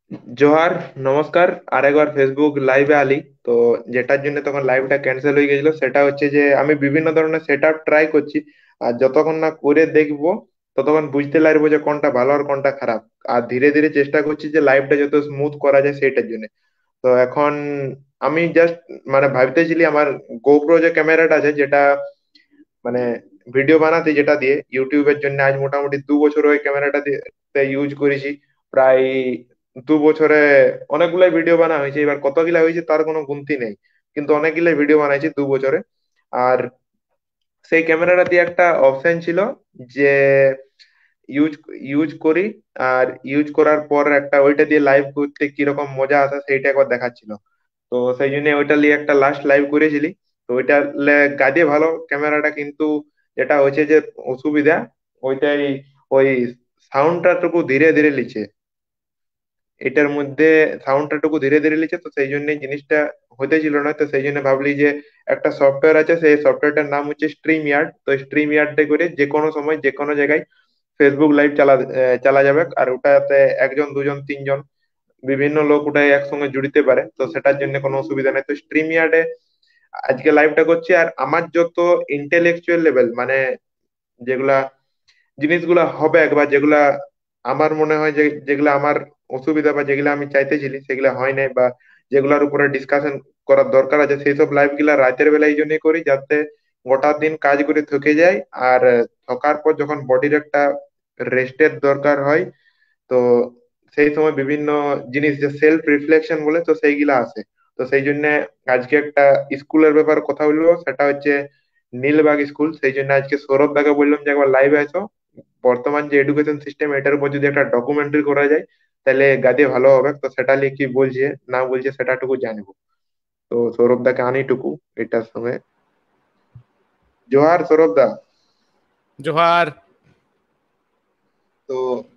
জোহার, নমস্কার। আরেকবার ফেসবুক লাইভে আলি। তো যেটার জন্য তখন লাইভটা ক্যান্সেল হয়ে গেছিল সেটা হচ্ছে যে আমি বিভিন্ন ধরনের সেট আপ ট্রাই করছি। আর যতক্ষণ না করে দেখবো ততক্ষণ বুঝতে পারবো যে কোনটা ভালো আর কোনটা খারাপ। আর ধীরে ধীরে চেষ্টা করছি যে লাইভটা যত স্মুথ করা যায় সেইটার জন্য। তো এখন আমি জাস্ট মানে ভাবতেছিলি আমার গোপ্রো যে ক্যামেরাটা আছে, যেটা মানে ভিডিও বানাতে, যেটা দিয়ে ইউটিউবের জন্য আজ মোটামুটি 2 বছর ওই ক্যামেরাটা দিয়ে ইউজ করেছি। প্রায় 2 বছরে অনেকগুলাই ভিডিও বানা হয়েছে, এবার কতগুলা হয়েছে তার কোনো গুনতি নেই, কিন্তু অনেকগুলাই ভিডিও বানাইছি 2 বছরে। আর সেই ক্যামেরাটা দিয়ে একটা অপশন ছিল যে ইউজ ইউজ করি, আর ইউজ করার পর একটা ওইটা দিয়ে লাইভ করতে কিরকম মজা আসে সেইটা একবার দেখাচ্ছিল। তো সেই জন্য ওইটা নিয়ে একটা লাস্ট লাইভ করেছিলি। তো ওইটা গাদে ভালো ক্যামেরাটা, কিন্তু যেটা হয়েছে যে অসুবিধা ওইটাই, ওই সাউন্ডটা টুকু ধীরে ধীরে লিছে। এটার মধ্যে সাউন্ডটা টুকু ধীরে ধীরে লিছে, তো সেই জন্য জিনিসটা হতেছিল না। তো সেই জন্য ভাবলি যে একটা সফটওয়্যার আছে, সেই সফটওয়্যারটার নাম হচ্ছে স্ট্রিম ইয়ার্ড। তো স্ট্রিম ইয়ার্ডে করে যে কোনো সময় যে কোনো জায়গায় ফেসবুক লাইভ চালা যাবে। আর ওটাতে একজন দুজন তিনজন বিভিন্ন লোক ওটাই একসঙ্গে জুড়িতে পারে, তো সেটার জন্য কোনো অসুবিধা নেই। তো স্ট্রিম ইয়ার্ডে আজকে লাইভটা করছি। আর আমার যত ইন্টেলেকচুয়াল লেভেল, মানে যেগুলা জিনিসগুলা হবে বা যেগুলা আমার মনে হয় যে যেগুলা আমার অসুবিধা বা যেগুলা আমি চাইতেছিলি সেগুলা হয় নাই, বা যেগুলার উপরে ডিসকাশন করার দরকার আছে, সেই সব লাইভ গুলা রাতের বেলা এই জন্যই করি যাতে গোটা দিন কাজ করে থকে যায়। আর থকার পর যখন বডির একটা রেস্টের দরকার হয়, তো সেই সময় বিভিন্ন জিনিস যে সেলফ রিফ্লেকশন বলে, তো সেইগুলা আসে। তো সেই জন্য আজকে একটা স্কুলের ব্যাপারে কথা বলবো, সেটা হচ্ছে নীলবাগ স্কুল। সেই জন্য আজকে সৌরভ দাকে বললাম যে একবার লাইভে আসো। বর্তমান যে এডুকেশন সিস্টেম এটার উপর যদি একটা ডকুমেন্টারি করা যায় তাহলে গাদে ভালো হবে। তো সেটা নিয়ে কি বলছে না বলছে সেটাটুকু জানবো। তো সৌরভ দাকে আনিটুকু এটার সঙ্গে। জোহার সৌরভ দা। জোহার। তো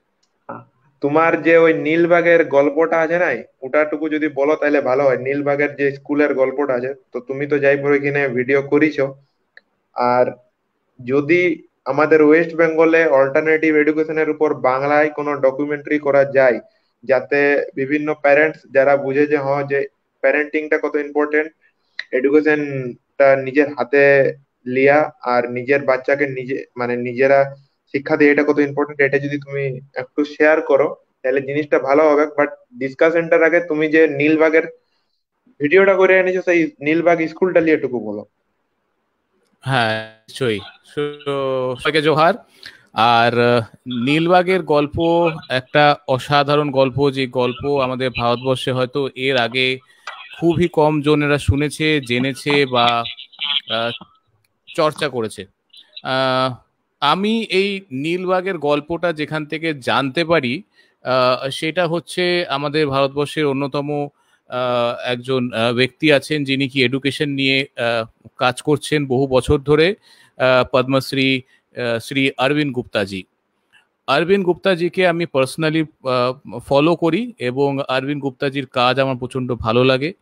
তোমার যে ওই নীলবাগের গল্পটা আছে নাই, ওটাটুকু যদি বলো তাহলে ভালো হয়। নীলবাগের যে স্কুলের গল্পটা আছে, তো তুমি তো যাই পরে কিনে ভিডিও করিছো। আর যদি আমাদের ওয়েস্ট বেঙ্গলে অল্টারনেটিভ এডুকেশনের উপর বাংলায় কোনো ডকুমেন্টারি করা যায়, যাতে বিভিন্ন প্যারেন্টস যারা বুঝে যে হ্যাঁ যে প্যারেন্টিংটা কত ইম্পর্টেন্ট, এডুকেশনটা নিজের হাতে লিয়া আর নিজের বাচ্চাকে নিজে মানে নিজেরা শিক্ষা দিয়ে এটা কত ইম্পর্টেন্ট, এটা যদি তুমি একটু শেয়ার করো তাহলে জিনিসটা ভালো হবে। বাট ডিসকাশনটার আগে তুমি যে নীলবাগের ভিডিওটা করে এনেছো সেই নীলবাগ স্কুলটা নিয়ে একটু বলো। হ্যাঁ, নিশ্চয়ই। সবাইকে জোহার। আর নীলবাগের গল্প একটা অসাধারণ গল্প, যে গল্প আমাদের ভারতবর্ষে হয়তো এর আগে খুবই কম জনেরা শুনেছে, জেনেছে বা আহ, চর্চা করেছে। আহ, আমি এই নীলবাগের গল্পটা যেখান থেকে জানতে পারি, সেটা হচ্ছে আমাদের ভারতবর্ষের অন্যতম একজন ব্যক্তি আছেন যিনি কি এডুকেশন নিয়ে কাজ করছেন বহু বছর ধরে, পদ্মশ্রী শ্রী অরবিন্দ গুপ্তাজি। অরবিন্দ গুপ্তাজিকে আমি পার্সোনালি ফলো করি এবং অরবিন্দ গুপ্তাজির কাজ আমার প্রচন্ড ভালো লাগে।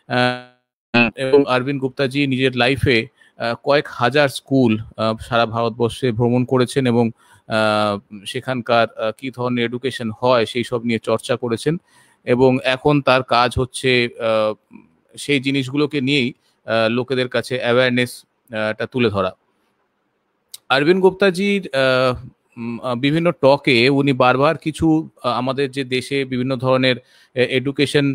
এবং অরবিন্দ গুপ্তাজি নিজের লাইফে কয়েক হাজার স্কুল সারা ভারতবর্ষে ভ্রমণ করেছেন এবং সেখানকার কি ধরনের এডুকেশন হয় সেই সব নিয়ে চর্চা করেছেন। এবং এখন তার কাজ হচ্ছে সেই জিনিসগুলোকে নিয়েই লোকেদের কাছে অ্যাওয়ারনেস টা তুলে ধরা। অরবিন্দ গুপ্তাজির বিভিন্ন টকে উনি বারবার কিছু আমাদের যে দেশে বিভিন্ন ধরনের এডুকেশন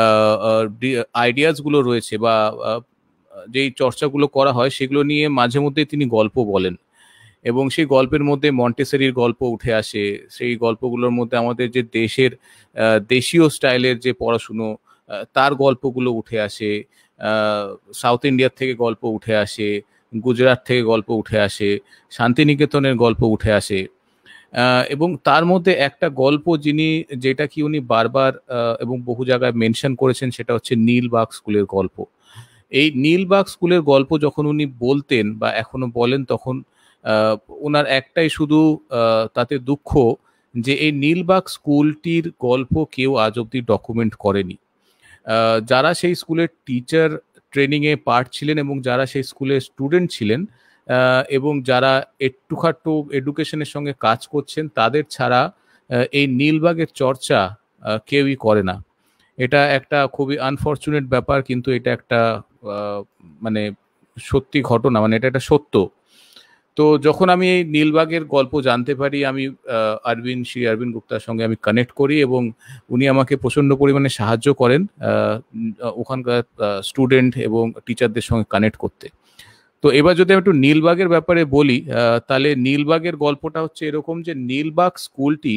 আইডিয়াস গুলো রয়েছে বা যেই চর্চাগুলো করা হয় সেগুলো নিয়ে মাঝে মধ্যে তিনি গল্প বলেন। এবং সেই গল্পের মধ্যে মন্টেসেরির গল্প উঠে আসে। সেই গল্পগুলোর মধ্যে আমাদের যে দেশের দেশীয় স্টাইলের যে পড়াশুনো, তার গল্পগুলো উঠে আসে। সাউথ ইন্ডিয়ার থেকে গল্প উঠে আসে, গুজরাট থেকে গল্প উঠে আসে, শান্তিনিকেতনের গল্প উঠে আসে। এবং তার মধ্যে একটা গল্প যেটা কি উনি বারবার এবং বহু জায়গায় মেনশন করেছেন, সেটা হচ্ছে নীলবাগ স্কুলের গল্প। এই নীলবাগ স্কুলের গল্প যখন উনি বলতেন বা এখনো বলেন, তখন আহ, ওনার একটাই শুধু তাতে দুঃখ যে এই নীলবাগ স্কুলটির গল্প কেউ আজ অব্দি ডকুমেন্ট করেনি। যারা সেই স্কুলের টিচার ট্রেনিং এ পার্ট ছিলেন এবং যারা সেই স্কুলের স্টুডেন্ট ছিলেন, এবং যারা একটুখাট্টু এডুকেশনের সঙ্গে কাজ করছেন, তাদের ছাড়া এই নীলবাগের চর্চা কেউই করে না। এটা একটা খুবই আনফরচুনেট ব্যাপার, কিন্তু এটা একটা মানে সত্যি ঘটনা, মানে এটা একটা সত্য। তো যখন আমি এই নীলবাগের গল্প জানতে পারি, আমি শ্রী অরবিন্দ গুপ্তার সঙ্গে আমি কানেক্ট করি এবং উনি আমাকে প্রচণ্ড পরিমাণে সাহায্য করেন ওখানকার স্টুডেন্ট এবং টিচারদের সঙ্গে কানেক্ট করতে। তো এবার যদি আমি একটু নীলবাগের ব্যাপারে বলি, তাহলে নীলবাগের গল্পটা হচ্ছে এরকম যে নীলবাগ স্কুলটি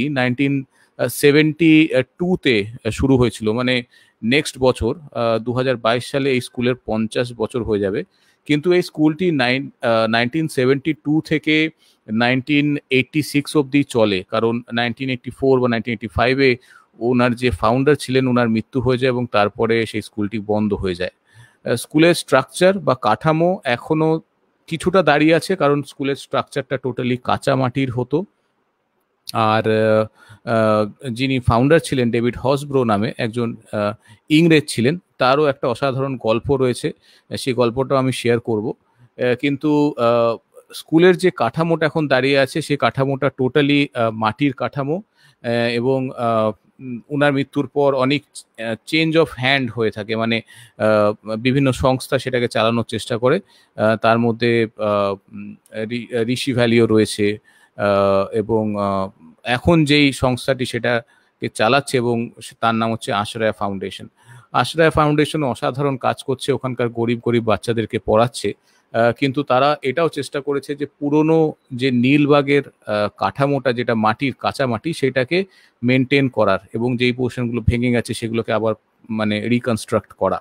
1972-তে শুরু হয়েছিল, মানে নেক্সট বছর 2022 সালে এই স্কুলের 50 বছর হয়ে যাবে। কিন্তু এই স্কুলটি 1972 থেকে 1986 অবধি চলে, কারণ 1984 বা 1985-এ ওনার যে ফাউন্ডার ছিলেন ওনার মৃত্যু হয়ে যায় এবং তারপরে সেই স্কুলটি বন্ধ হয়ে যায়। স্কুলের স্ট্রাকচার বা কাঠামো এখনো কিছুটা দাঁড়িয়ে আছে, কারণ স্কুলের স্ট্রাকচারটা টোটালি কাঁচা মাটির হতো। আর যিনি ফাউন্ডার ছিলেন ডেভিড হসব্রো নামে একজন ইংরেজ ছিলেন, তারও একটা অসাধারণ গল্প রয়েছে, সেই গল্পটাও আমি শেয়ার করব। কিন্তু স্কুলের যে কাঠামোটা এখন দাঁড়িয়ে আছে সেই কাঠামোটা টোটালি মাটির কাঠামো, এবং উনার মৃত্যুর পর অনেক চেঞ্জ অফ হ্যান্ড হয়ে থাকে, মানে বিভিন্ন সংস্থা সেটাকে চালানোর চেষ্টা করে। তার মধ্যে ঋষি ভ্যালিও রয়েছে, এবং এখন যেই সংস্থাটি সেটাকে চালাচ্ছে এবং তার নাম হচ্ছে আশ্রয়া ফাউন্ডেশন। আশ্রয়া ফাউন্ডেশন অসাধারণ কাজ করছে, ওখানকার গরিব গরিব বাচ্চাদেরকে পড়াচ্ছে। কিন্তু তারা এটাও চেষ্টা করেছে যে পুরনো যে নীলবাগের কাঠামোটা, যেটা মাটির কাঁচা মাটি, সেটাকে মেনটেন করার এবং যেই পোর্শনগুলো ভেঙে গেছে সেগুলোকে আবার মানে রিকনস্ট্রাক্ট করা।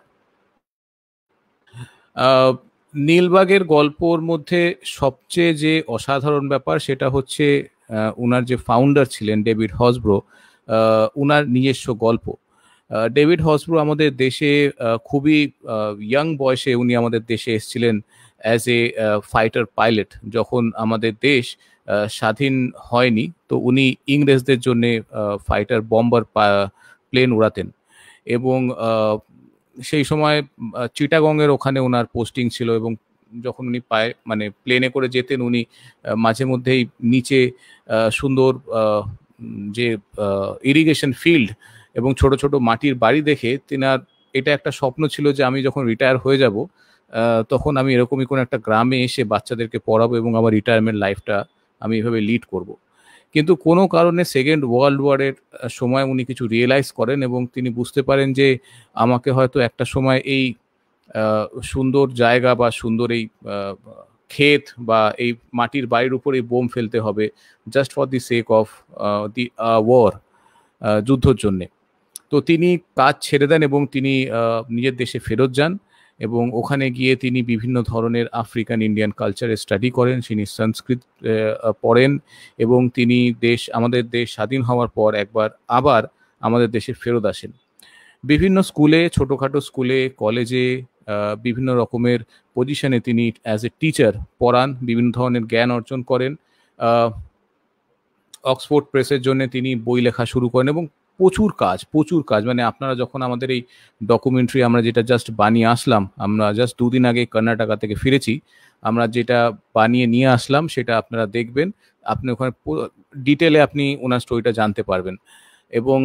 নীলবাগের গল্পর মধ্যে সবচেয়ে যে অসাধারণ ব্যাপার সেটা হচ্ছে উনার যে ফাউন্ডার ছিলেন ডেভিড হসব্রো, উনার নিজস্ব গল্প। ডেভিড হসব্রো আমাদের দেশে খুবই ইয়াং বয়সে উনি আমাদের দেশে এসেছিলেন অ্যাজ এ ফাইটার পাইলট। যখন আমাদের দেশ স্বাধীন হয়নি, তো উনি ইংরেজদের জন্য ফাইটার বম্বার প্লেন উড়াতেন এবং সেই সময় চিটাগংয়ের ওখানে ওনার পোস্টিং ছিল। এবং যখন উনি মানে প্লেনে করে যেতেন, উনি মাঝে মধ্যেই নিচে সুন্দর যে ইরিগেশন ফিল্ড এবং ছোট ছোট মাটির বাড়ি দেখে তিনার এটা একটা স্বপ্ন ছিল যে আমি যখন রিটায়ার হয়ে যাব তখন আমি এরকমই কোনো একটা গ্রামে এসে বাচ্চাদেরকে পড়াবো এবং আমার রিটায়ারমেন্ট লাইফটা আমি এভাবে লিড করব। কিন্তু কোনো কারণে সেকেন্ড ওয়ার্ল্ড ওয়ারের সময় উনি কিছু রিয়েলাইজ করেন এবং তিনি বুঝতে পারেন যে আমাকে হয়তো একটা সময় এই সুন্দর জায়গা বা সুন্দর এই ক্ষেত বা এই মাটির বাড়ির উপরে বোম ফেলতে হবে just for the sake of the war, যুদ্ধর জন্যে। তো তিনি কাজ ছেড়ে দেন এবং তিনি নিজের দেশে ফেরত যান এবং ওখানে গিয়ে তিনি বিভিন্ন ধরনের আফ্রিকান ইন্ডিয়ান কালচারে স্টাডি করেন, তিনি সংস্কৃত পড়েন এবং তিনি আমাদের দেশ স্বাধীন হওয়ার পর একবার আবার আমাদের দেশে ফেরত আসেন। বিভিন্ন স্কুলে, ছোটোখাটো স্কুলে, কলেজে বিভিন্ন রকমের পজিশনে তিনি অ্যাজ এ টিচার পড়ান, বিভিন্ন ধরনের জ্ঞান অর্জন করেন। অক্সফোর্ড প্রেসের জন্য তিনি বই লেখা শুরু করেন এবং প্রচুর কাজ, মানে আপনারা যখন আমাদের এই ডকুমেন্টারি আমরা যেটা জাস্ট বানিয়ে আসলাম, আমরা জাস্ট 2 দিন আগে কর্ণাটকা থেকে ফিরেছি, আমরা যেটা বানিয়ে নিয়ে আসলাম সেটা আপনারা দেখবেন, আপনি ওখানে ডিটেলে আপনি ওনার স্টোরিটা জানতে পারবেন। এবং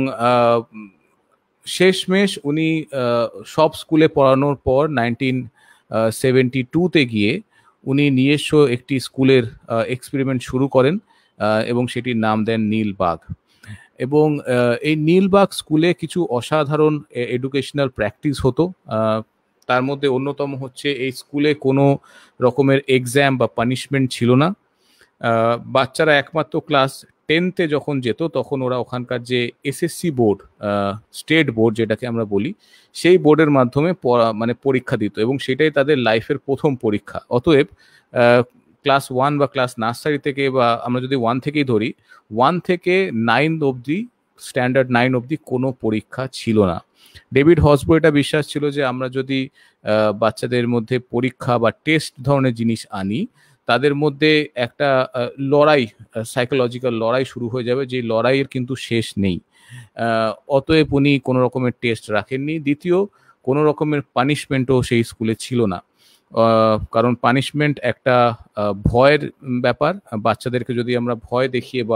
শেষমেশ উনি সব স্কুলে পড়ানোর পর 1972-তে গিয়ে উনি নিজস্ব একটি স্কুলের এক্সপেরিমেন্ট শুরু করেন এবং সেটির নাম দেন নীলবাগ। এবং এই নীলবাগ স্কুলে কিছু অসাধারণ এডুকেশনাল প্র্যাকটিস হতো। তার মধ্যে অন্যতম হচ্ছে এই স্কুলে কোনো রকমের এক্সাম বা পানিশমেন্ট ছিল না। বাচ্চারা একমাত্র ক্লাস 10-তে যখন যেত তখন ওরা ওখানকার যে এসএসসি বোর্ড, স্টেট বোর্ড যেটাকে আমরা বলি, সেই বোর্ডের মাধ্যমে মানে পরীক্ষা দিত এবং সেটাই তাদের লাইফের প্রথম পরীক্ষা। অতএব ক্লাস 1 বা ক্লাস নার্সারি থেকে, বা আমরা যদি 1 থেকেই ধরি, 1 থেকে 9 অবধি, স্ট্যান্ডার্ড 9 অবধি কোনো পরীক্ষা ছিল না। ডেভিড হসব্রো এটা বিশ্বাস ছিল যে আমরা যদি বাচ্চাদের মধ্যে পরীক্ষা বা টেস্ট ধরনের জিনিস আনি, তাদের মধ্যে একটা লড়াই, সাইকোলজিক্যাল লড়াই শুরু হয়ে যাবে, যে লড়াইয়ের কিন্তু শেষ নেই। অতএব উনি কোনো রকমের টেস্ট রাখেননি। দ্বিতীয়, কোনো রকমের পানিশমেন্টও সেই স্কুলে ছিল না, কারণ পানিশমেন্ট একটা ভয়ের ব্যাপার। বাচ্চাদেরকে যদি আমরা ভয় দেখিয়ে বা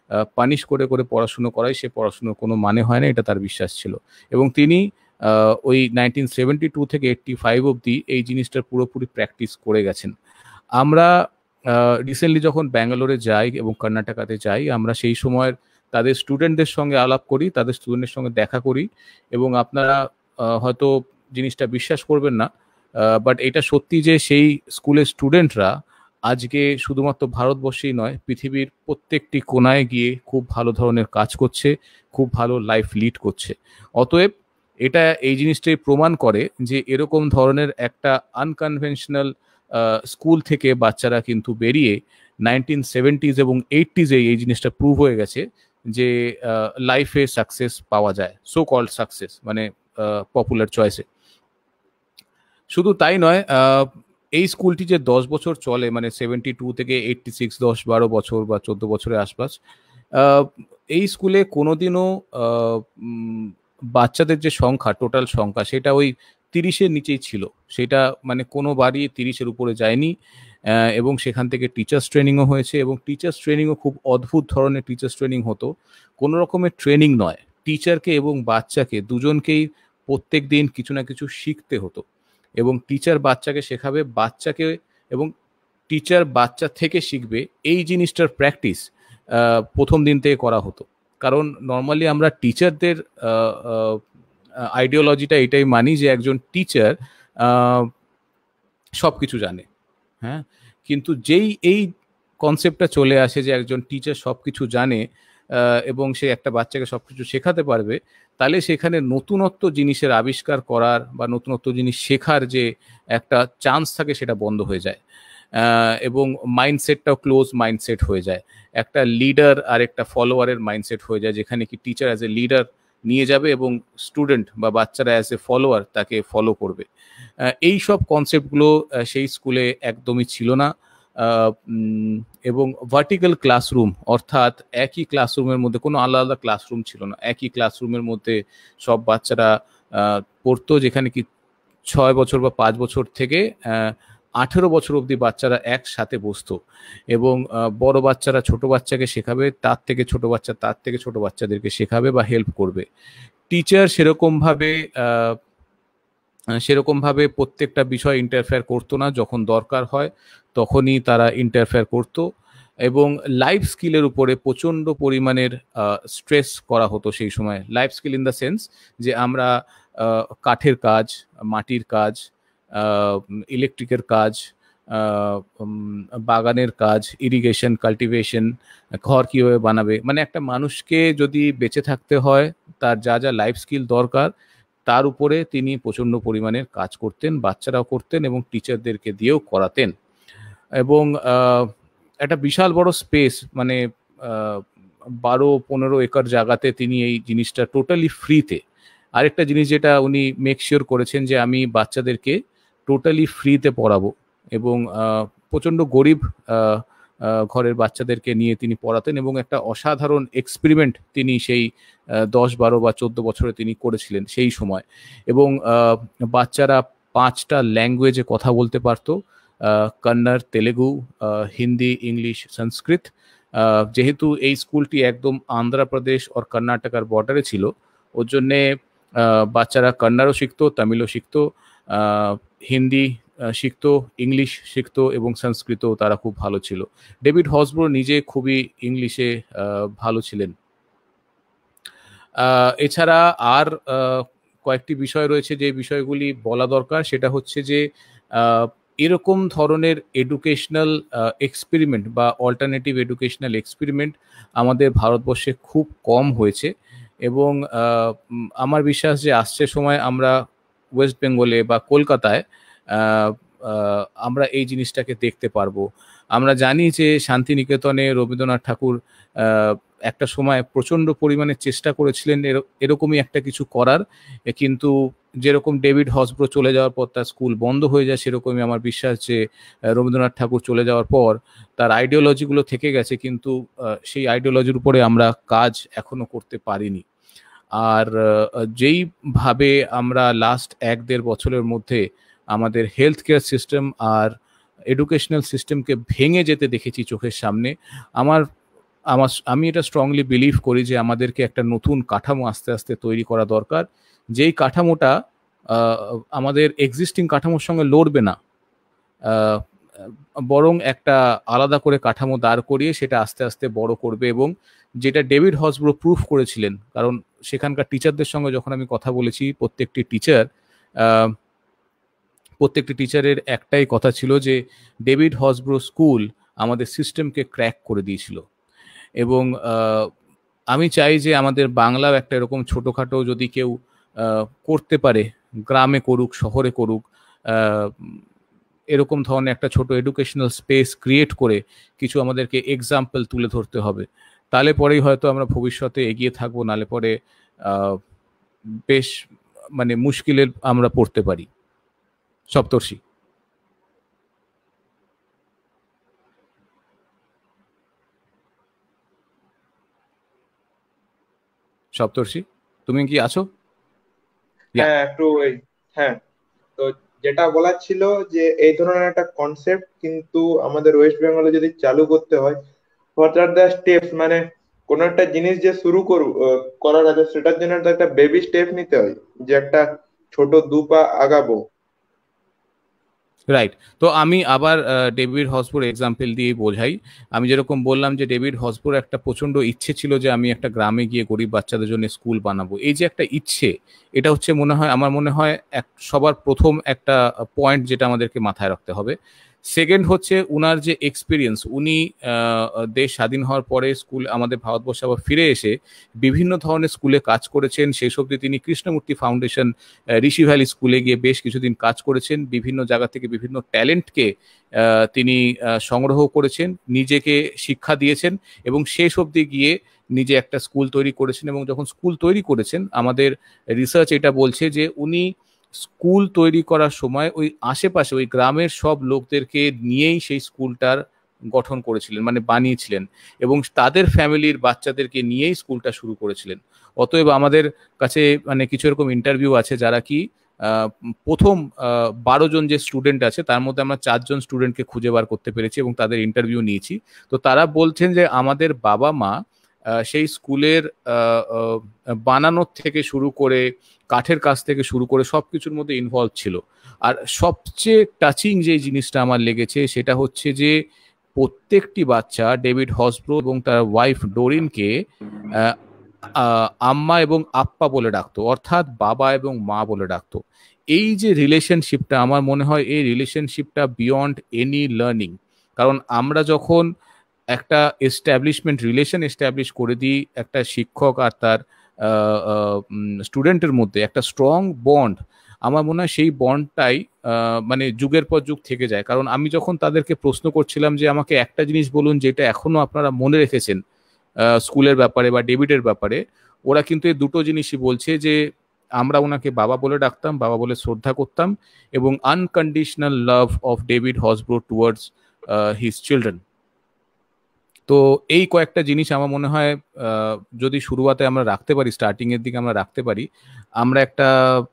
পানিশ করে করে পড়াশুনো করায় সে পড়াশুনোর কোনো মানে হয় না, এটা তার বিশ্বাস ছিল। এবং তিনি ওই 1972 থেকে 85 অবধি এই জিনিসটার পুরোপুরি প্র্যাকটিস করে গেছেন। আমরা রিসেন্টলি যখন ব্যাঙ্গালোরে যাই এবং কর্ণাটকাতে যাই, আমরা সেই সময়ের তাদের স্টুডেন্টদের সঙ্গে আলাপ করি, তাদের স্টুডেন্টের সঙ্গে দেখা করি, এবং আপনারা হয়তো জিনিসটা বিশ্বাস করবেন না, বাট এটা সত্যি যে সেই স্কুলের স্টুডেন্টরা আজকে শুধুমাত্র ভারতবর্ষেই নয়, পৃথিবীর প্রত্যেকটি কোনায় গিয়ে খুব ভালো ধরনের কাজ করছে, খুব ভালো লাইফ লিড করছে। অতএব এটা এই জিনিসটাই প্রমাণ করে যে এরকম ধরনের একটা আনকনভেনশনাল স্কুল থেকে বাচ্চারা কিন্তু বেরিয়ে 1970s এবং 80s এই জিনিসটা প্রুভ হয়ে গেছে যে লাইফে সাকসেস পাওয়া যায়, সো কল্ড সাকসেস, মানে পপুলার চয়েসে। শুধু তাই নয়, এই স্কুলটি যে 10 বছর চলে, মানে 72 থেকে 86, 10-12 বছর বা 14 বছরের আশপাশ, এই স্কুলে কোনোদিনও বাচ্চাদের যে সংখ্যা, টোটাল সংখ্যা, সেটা ওই 30-এর নিচেই ছিল। সেটা মানে কোনো বাড়ি 30-এর উপরে যায়নি। এবং সেখান থেকে টিচার্স ট্রেনিংও হয়েছে, এবং টিচার্স ট্রেনিংও খুব অদ্ভুত ধরনের টিচার্স ট্রেনিং হতো। কোনো রকমের ট্রেনিং নয়, টিচারকে এবং বাচ্চাকে দুজনকেই প্রত্যেক দিন কিছু না কিছু শিখতে হতো, এবং টিচার বাচ্চাকে শেখাবে, বাচ্চাকে এবং টিচার বাচ্চা থেকে শিখবে, এই জিনিসটার প্র্যাকটিস প্রথম দিন থেকে করা হতো। কারণ নর্মালি আমরা টিচারদের আইডিওলজিটা এটাই মানি যে একজন টিচার সব কিছু জানে, হ্যাঁ, কিন্তু যেই এই কনসেপ্টটা চলে আসে যে একজন টিচার সব কিছু জানে এবং সে একটা বাচ্চাকে সব কিছু শেখাতে পারবে, তাহলে সেখানে নতুনত্ব জিনিসের আবিষ্কার করার বা নতুনত্ব জিনিস শেখার যে একটা চান্স থাকে সেটা বন্ধ হয়ে যায়, এবং মাইন্ডসেটটাও ক্লোজ মাইন্ডসেট হয়ে যায়। একটা লিডার আর একটা ফলোয়ারের মাইন্ডসেট হয়ে যায়, যেখানে কি টিচার অ্যাজ এ লিডার নিয়ে যাবে এবং স্টুডেন্ট বা বাচ্চারা অ্যাজ এ ফলোয়ার তাকে ফলো করবে। এই সব কনসেপ্টগুলো সেই স্কুলে একদমই ছিল না। এবং ভার্টিক্যাল ক্লাসরুম, অর্থাৎ একই ক্লাসরুমের মধ্যে কোনো আলাদা আলাদা ক্লাসরুম ছিল না, একই ক্লাসরুমের মধ্যে সব বাচ্চারা পড়তো, যেখানে কি 6 বছর বা 5 বছর থেকে 18 বছর অবধি বাচ্চারা একসাথে বসতো, এবং বড় বাচ্চারা ছোট বাচ্চাকে শেখাবে, তার থেকে ছোট বাচ্চা তার থেকে ছোট বাচ্চাদেরকে শেখাবে বা হেল্প করবে। টিচার সেরকমভাবে প্রত্যেকটা বিষয় ইন্টারফেয়ার করতো না, যখন দরকার হয় তখনই তারা ইন্টারফেয়ার করতো, এবং লাইফ স্কিলের উপরে প্রচণ্ড পরিমাণের স্ট্রেস করা হতো সেই সময়। Life skill in the sense যে আমরা কাঠের কাজ, মাটির কাজ, ইলেকট্রিকের কাজ, বাগানের কাজ, ইরিগেশন, কাল্টিভেশন, ঘর কীভাবে বানাবে, মানে একটা মানুষকে যদি বেঁচে থাকতে হয় তার যা যা লাইফ স্কিল দরকার তার উপরে তিনি প্রচণ্ড পরিমাণের কাজ করতেন, বাচ্চারাও করতেন এবং টিচারদেরকে দিয়েও করাতেন। এবং একটা বিশাল বড় স্পেস, মানে 12-15 একর জায়গাতে তিনি এই জিনিসটা টোটালি ফ্রিতে। আরেকটা জিনিস যেটা উনি মেক শিওর করেছেন যে আমি বাচ্চাদেরকে টোটালি ফ্রিতে পড়াবো, এবং প্রচণ্ড গরিব ঘরের বাচ্চাদেরকে নিয়ে তিনি পড়াতেন, এবং একটা অসাধারণ এক্সপেরিমেন্ট তিনি সেই 10, 12 বা 14 বছরে তিনি করেছিলেন সেই সময়। এবং বাচ্চারা 5টা ল্যাঙ্গুয়েজে কথা বলতে পারতো, কন্নড়, তেলেগু, হিন্দি, ইংলিশ, সংস্কৃত। যেহেতু এই স্কুলটি একদম অন্ধ্রপ্রদেশ আর কর্ণাটকার বর্ডারে ছিল, ওর জন্যে বাচ্চারা কন্নড়ও শিখতো, তামিলও শিখতো, হিন্দি শিখতো, ইংলিশ শিখতো, এবং সংস্কৃতও তারা খুব ভালো ছিল। ডেভিড হসব্রো নিজে খুবই ইংলিশে ভালো ছিলেন। এছাড়া আর কয়েকটি বিষয় রয়েছে যে বিষয়গুলি বলা দরকার, সেটা হচ্ছে যে এরকম ধরনের এডুকেশনাল এক্সপেরিমেন্ট বা অল্টারনেটিভ এডুকেশনাল এক্সপেরিমেন্ট আমাদের ভারতবর্ষে খুব কম হয়েছে, এবং আমার বিশ্বাস যে আসছে সময় আমরা ওয়েস্ট বেঙ্গলে বা কলকাতায় আমরা এই জিনিসটাকে দেখতে পারবো। আমরা জানি যে শান্তিনিকেতনে রবীন্দ্রনাথ ঠাকুর একটা সময় প্রচণ্ড পরিমাণে চেষ্টা করেছিলেন এরকমই একটা কিছু করার, কিন্তু যেরকম ডেভিড হসব্রো চলে যাওয়ার পর তার স্কুল বন্ধ হয়ে যায়, সেরকমই আমার বিশ্বাস যে রবীন্দ্রনাথ ঠাকুর চলে যাওয়ার পর তার আইডিওলজিগুলো থেকে গেছে, কিন্তু সেই আইডিওলজির উপরে আমরা কাজ এখনো করতে পারিনি। আর যেইভাবে আমরা লাস্ট 1-1.5 বছরের মধ্যে আমাদের হেলথ কেয়ার সিস্টেম আর এডুকেশনাল সিস্টেমকে ভেঙে যেতে দেখেছি চোখের সামনে, আমার আমি এটা স্ট্রংলি বিলিভ করি যে আমাদেরকে একটা নতুন কাঠামো আস্তে আস্তে তৈরি করা দরকার, যেই কাঠামোটা আমাদের এক্সিস্টিং কাঠামোর সঙ্গে লড়বে না, বরং একটা আলাদা করে কাঠামো দাঁড় করিয়ে সেটা আস্তে আস্তে বড় করবে। এবং যেটা ডেভিড হসব্রো প্রুফ করেছিলেন, কারণ সেখানকার টিচারদের সঙ্গে যখন আমি কথা বলেছি, প্রত্যেকটি টিচারের একটাই কথা ছিল যে ডেভিড হসব্রো স্কুল আমাদের সিস্টেমকে ক্র্যাক করে দিয়েছিল। এবং আমি চাই যে আমাদের বাংলাও একটা এরকম ছোটোখাটো যদি কেউ করতে পারে, গ্রামে করুক, শহরে করুক, এরকম ধরনের একটা ছোট এডুকেশনাল স্পেস ক্রিয়েট করে কিছু আমাদেরকে এক্সাম্পল তুলে ধরতে হবে। তাহলে পরেই হয়তো আমরা ভবিষ্যতে এগিয়ে থাকবো, নালে পরে বেশ মানে মুশকিলের আমরা পড়তে পারি। সপ্তর্ষি। সপ্তর্ষি, তুমি কি আছো? হ্যাঁ, একটু হ্যাঁ, তো যেটা বলার ছিল যে এই ধরনের একটা কনসেপ্ট কিন্তু আমাদের ওয়েস্ট বেঙ্গলে যদি চালু করতে হয়, হোয়াট আর দ্য স্টেপস, মানে কোন একটা জিনিস যে করার আছে, সেটার জন্য তো একটা বেবি স্টেপ নিতে হয়, যে একটা ছোট 2 পা আগাবো। রাইট। তো আমি আবার ডেভিড হসবোর এক্সাম্পল দিয়ে বোঝাই। আমি যেরকম বললাম যে ডেভিড হসবোর একটা প্রচন্ড ইচ্ছে ছিল যে আমি একটা গ্রামে গিয়ে গরিব বাচ্চাদের জন্য স্কুল বানাবো। এই যে একটা ইচ্ছে, এটা হচ্ছে আমার মনে হয় সবার প্রথম একটা পয়েন্ট যেটা আমাদেরকে মাথায় রাখতে হবে। সেকেন্ড হচ্ছে উনার যে এক্সপিরিয়েন্স, উনি দেশ স্বাধীন হওয়ার পরে আমাদের ভারতবর্ষে আবার ফিরে এসে বিভিন্ন ধরনের স্কুলে কাজ করেছেন। শেষ অবধি তিনি কৃষ্ণমূর্তি ফাউন্ডেশন, ঋষি ভ্যালি স্কুলে গিয়ে বেশ কিছুদিন কাজ করেছেন। বিভিন্ন জায়গা থেকে বিভিন্ন ট্যালেন্টকে তিনি সংগ্রহ করেছেন, নিজেকে শিক্ষা দিয়েছেন এবং শেষ অবধি গিয়ে নিজে একটা স্কুল তৈরি করেছেন। এবং যখন স্কুল তৈরি করেছেন, আমাদের রিসার্চ এটা বলছে যে উনি স্কুল তৈরি করার সময় ওই আশেপাশে ওই গ্রামের সব লোকদেরকে নিয়েই সেই স্কুলটার গঠন করেছিলেন, মানে বানিয়েছিলেন, এবং তাদের ফ্যামিলির বাচ্চাদেরকে নিয়েই স্কুলটা শুরু করেছিলেন। অতএব আমাদের কাছে মানে কিছু এরকম ইন্টারভিউ আছে যারা কি প্রথম 12 জন যে স্টুডেন্ট আছে তার মধ্যে আমরা 4 জন স্টুডেন্টকে খুঁজে বার করতে পেরেছি এবং তাদের ইন্টারভিউ নিয়েছি। তো তারা বলছেন যে আমাদের বাবা মা সেই স্কুলের বানানোর থেকে শুরু করে, কাঠের কাজ থেকে শুরু করে সবকিছুর মধ্যে ইনভলভ ছিল। আর সবচেয়ে টাচিং যে জিনিসটা আমার লেগেছে সেটা হচ্ছে যে প্রত্যেকটি বাচ্চা ডেভিড হসব্রো এবং তার ওয়াইফ ডোরিনকে আম্মা এবং আপ্পা বলে ডাকতো, অর্থাৎ বাবা এবং মা বলে ডাকতো। এই যে রিলেশনশিপটা, আমার মনে হয় এই রিলেশনশিপটা বিয়ন্ড এনি লার্নিং। কারণ আমরা যখন একটা রিলেশন এস্টাবলিশ করে দিই একটা শিক্ষক আর তার স্টুডেন্টের মধ্যে একটা স্ট্রং বন্ড, আমার মনে হয় সেই বন্ডটাই মানে যুগের পর যুগ থেকে যায়। কারণ আমি যখন তাদেরকে প্রশ্ন করছিলাম যে আমাকে একটা জিনিস বলুন যেটা এখনো আপনারা মনে রেখেছেন স্কুলের ব্যাপারে বা ডেভিডের ব্যাপারে, ওরা কিন্তু এই দুটো জিনিসই বলছে যে আমরা ওনাকে বাবা বলে ডাকতাম, বাবা বলে শ্রদ্ধা করতাম, এবং unconditional love of David Horsburgh towards his children. তো এই কয়েকটা জিনিস আমার মনে হয় যদি শুরুয়াতে আমরা রাখতে পারি, স্টার্টিং এর দিকে আমরা রাখতে পারি, আমরা একটা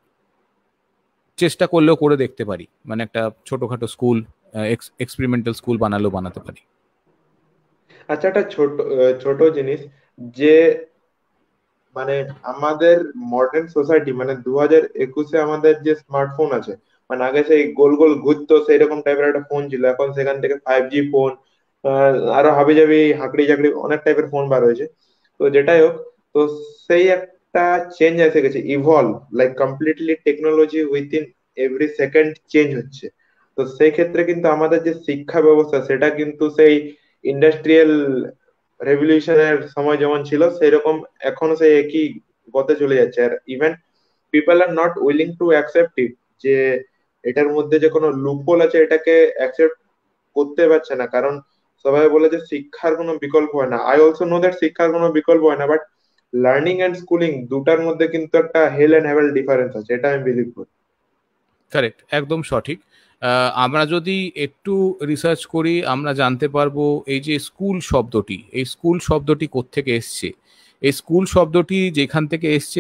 চেষ্টা করলেও করে দেখতে পারি, মানে একটা ছোটখাটো স্কুল, এক্সপেরিমেন্টাল স্কুল বানাতে পারি। আচ্ছা, একটা ছোট ছোট জিনিস, যে মানে আমাদের মডার্ন সোসাইটি, মানে 2021-এ আমাদের যে স্মার্টফোন আছে, মানে আগে সেই গোল গোল ঘুরতো সেই রকম টাইপের একটা ফোন ছিল, এখন সেখান থেকে 5G ফোন, আরো হাবি জাবি হাকড়ি জাকড়ি অনেক টাইপের ফোন বার হয়েছে। তো যেটাই হোক, তো সেই একটা চেঞ্জ এসে গেছে, evolve like completely technology within every second change হচ্ছে। তো সেই ক্ষেত্রে কিন্তু আমাদের যে শিক্ষা ব্যবস্থা, সেটা কিন্তু সেই ইন্ডাস্ট্রিয়াল রেভলিউশনের সময় যেমন ছিল সেই রকম এখনো সেই একই গতে চলে যাচ্ছে। আর even people are not willing to accept it, যে এটার মধ্যে যে কোনো লুপহোল আছে এটাকে অ্যাকসেপ্ট করতে পারছে না। কারণ সবাই বলে যে শিক্ষার কোনো বিকল্প হয় না। আই অলসো নো দ্যাট শিক্ষার কোনো বিকল্প হয় না, বাট লার্নিং এন্ড স্কুলিং দুটার মধ্যে কিন্তু একটা হেল এন্ড হেভেল ডিফারেন্স আছে, এটা আমি বিলিভ করি। কারেক্ট, একদম সঠিক। আমরা যদি একটু রিসার্চ করি আমরা জানতে পারবো এই যে স্কুল শব্দটি কোত্থেকে এসছে। এই স্কুল শব্দটি যেখান থেকে এসছে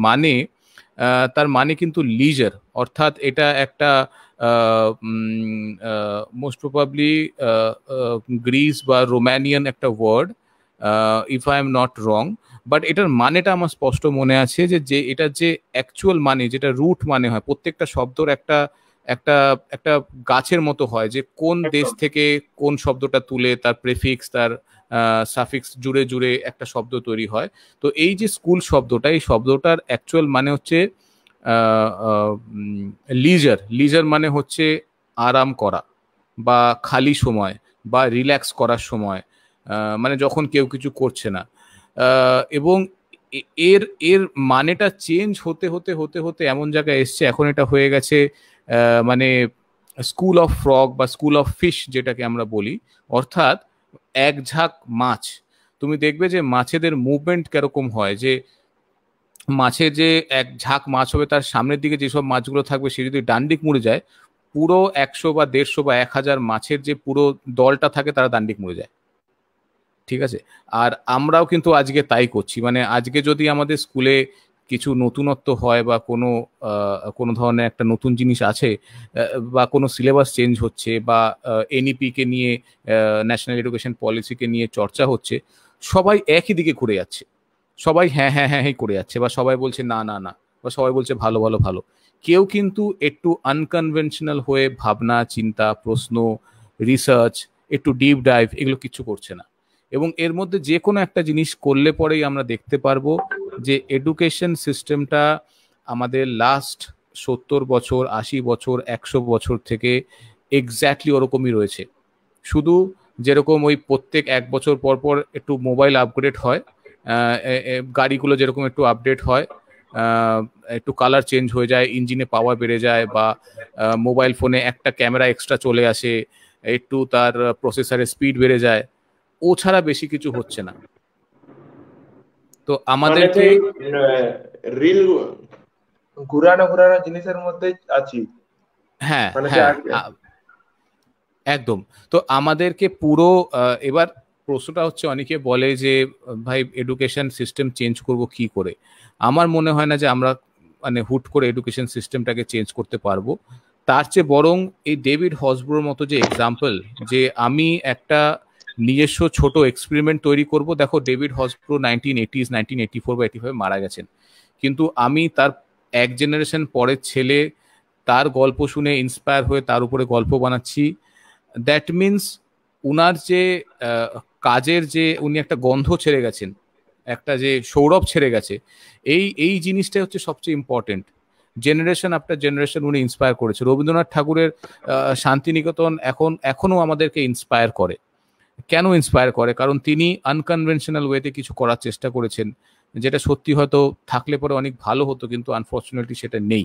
তার মানে কিন্তু লিজার, অর্থাৎ এটা একটা মোস্ট প্রবাবলি গ্রিস বা রোমানিয়ান একটা word, if I am not wrong. But এটার মানেটা আমার স্পষ্ট মনে আছে যে যে এটা যে অ্যাকচুয়াল মানে, যেটা রুট মানে হয়, প্রত্যেকটা শব্দর একটা একটা একটা গাছের মতো হয়, যে কোন দেশ একদম। থেকে কোন শব্দটা তুলে তার প্রেফিক্স, তার সাফিক্স জুড়ে জুড়ে একটা শব্দ তৈরি হয়। তো এই যে স্কুল শব্দটা, এই শব্দটার অ্যাকচুয়াল মানে হচ্ছে লিজার। লিজার মানে হচ্ছে আরাম করা বা খালি সময় বা রিল্যাক্স করার সময়, মানে যখন কেউ কিছু করছে না। এবং এর এর মানেটা চেঞ্জ হতে হতে হতে হতে এমন জায়গায় এসছে, এখন এটা হয়ে গেছে মানে স্কুল অফ ফ্রগ বা স্কুল অফ ফিশ যেটাকে আমরা বলি। অর্থাৎ এক ঝাঁক মাছ, তুমি দেখবে যে মাছেদের মুভমেন্ট কিরকম হয়, যে মাছে যে এক ঝাঁক মাছ হবে, তার সামনের দিকে যেসব মাছগুলো থাকবে সে যদি ডান দিক মুড়ে যায়, পুরো 100 বা 150 বা 1000 মাছের যে পুরো দলটা থাকে তারা ডান দিক মুড়ে যায়। ঠিক আছে? আর আমরাও কিন্তু আজকে তাই করছি। মানে আজকে যদি আমাদের স্কুলে কিছু নতুনত্ব হয় বা কোনো ধরনের একটা নতুন জিনিস আছে, বা কোনো সিলেবাস চেঞ্জ হচ্ছে বা এনইপি কে নিয়ে, ন্যাশনাল এডুকেশন পলিসিকে নিয়ে চর্চা হচ্ছে, সবাই একই দিকে ঘুরে যাচ্ছে। সবাই হ্যাঁ হ্যাঁ হ্যাঁ হ্যাঁ করে যাচ্ছে, বা সবাই বলছে না না না, বা সবাই বলছে ভালো ভালো ভালো। কেউ কিন্তু একটু আনকনভেনশনাল হয়ে ভাবনা চিন্তা, প্রশ্ন, রিসার্চ, একটু ডিপ ডাইভ এগুলো কিছু করছে না। এবং এর মধ্যে যে কোনো একটা জিনিস করলে পরেই আমরা দেখতে পারবো যে এডুকেশন সিস্টেমটা আমাদের লাস্ট 70 বছর, 80 বছর, 100 বছর থেকে এক্স্যাক্টলি ওরকমই রয়েছে। শুধু যেরকম ওই প্রত্যেক 1 বছর পর পর একটু মোবাইল আপগ্রেড হয়, গাড়িগুলো যেরকম একটু আপডেট হয়, আহ, একটু কালার চেঞ্জ হয়ে যায়, ইঞ্জিনে পাওয়ার বেড়ে যায়, বা মোবাইল ফোনে একটা ক্যামেরা এক্সট্রা চলে আসে, একটু তার প্রসেসরের স্পিড বেড়ে যায়, ও ছাড়া বেশি কিছু হচ্ছে না। তো মানে আমাদেরকে, সেই রিল ঘুরানো ঘুরানো জিনিসের মধ্যে আছি। হ্যাঁ মানে সে হ্যাঁ, আগে একদম। তো আমাদেরকে পুরো এবার প্রশ্নটা হচ্ছে, অনেকে বলে যে ভাই এডুকেশন সিস্টেম চেঞ্জ করব কি করে। আমার মনে হয় না যে আমরা মানে হুট করে এডুকেশন সিস্টেমটাকে চেঞ্জ করতে পারবো। তার চেয়ে বরং এই ডেভিড হসব্রোর মতো যে এক্সাম্পল, যে আমি একটা নিজস্ব ছোট এক্সপেরিমেন্ট তৈরি করব। দেখো, ডেভিড হসব্রো 1980s 1984 বা 85 মারা গেছেন, কিন্তু আমি তার এক জেনারেশন পরের ছেলে, তার গল্প শুনে ইন্সপায়ার হয়ে তার উপরে গল্প বানাচ্ছি। দ্যাট মিনস উনার যে আহ, কাজের যে উনি একটা গন্ধ ছেড়ে গেছেন, একটা যে সৌরভ ছেড়ে গেছে, এই এই জিনিসটা হচ্ছে সবচেয়ে ইম্পর্টেন্ট। জেনারেশন আফটার জেনারেশন উনি ইন্সপায়ার করেছে। রবীন্দ্রনাথ ঠাকুরের শান্তিনিকেতন এখনো আমাদেরকে ইন্সপায়ার করে। কেন ইন্সপায়ার করে? কারণ তিনি আনকনভেনশনাল ওয়েতে কিছু করার চেষ্টা করেছেন, যেটা সত্যি হয়তো থাকলে পরে অনেক ভালো হতো, কিন্তু আনফর্চুনেটলি সেটা নেই।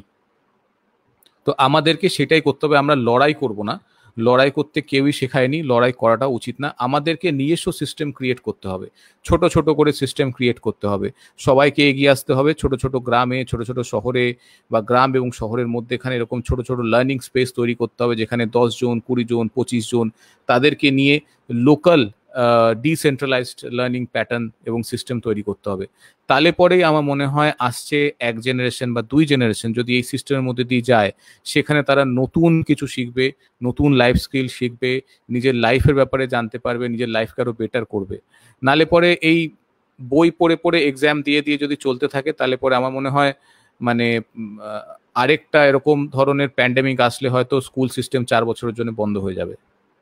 তো আমাদেরকে সেটাই করতে হবে। আমরা লড়াই করব না, লড়াই করতে কেউই শেখায়নি, লড়াই করাটা উচিত না। আমাদেরকে নিজস্ব সিস্টেম ক্রিয়েট করতে হবে, ছোট ছোট করে সিস্টেম ক্রিয়েট করতে হবে। সবাইকে এগিয়ে আসতে হবে, ছোট ছোট গ্রামে, ছোট ছোট শহরে, বা গ্রাম এবং শহরের মধ্যেখানে এরকম ছোট ছোট লার্নিং স্পেস তৈরি করতে হবে, যেখানে 10 জন, 20 জন, 25 জন তাদেরকে নিয়ে লোকাল ডিসেন্ট্রালাইজড লার্নিং প্যাটার্ন এবং সিস্টেম তৈরি করতে হবে। তাহলে পরেই আমার মনে হয় আসছে এক জেনারেশন বা দুই জেনারেশন যদি এই সিস্টেমের মধ্যে দিয়ে যায়, সেখানে তারা নতুন কিছু শিখবে, নতুন লাইফ স্কিল শিখবে, নিজের লাইফের ব্যাপারে জানতে পারবে, নিজের লাইফকে আরো বেটার করবে। নালে পরে এই বই পড়ে পড়ে এক্সাম দিয়ে দিয়ে যদি চলতে থাকে, তাহলে পরে আমার মনে হয় মানে আরেকটা এরকম ধরনের প্যান্ডেমিক আসলে হয়তো স্কুল সিস্টেম 4 বছরের জন্য বন্ধ হয়ে যাবে।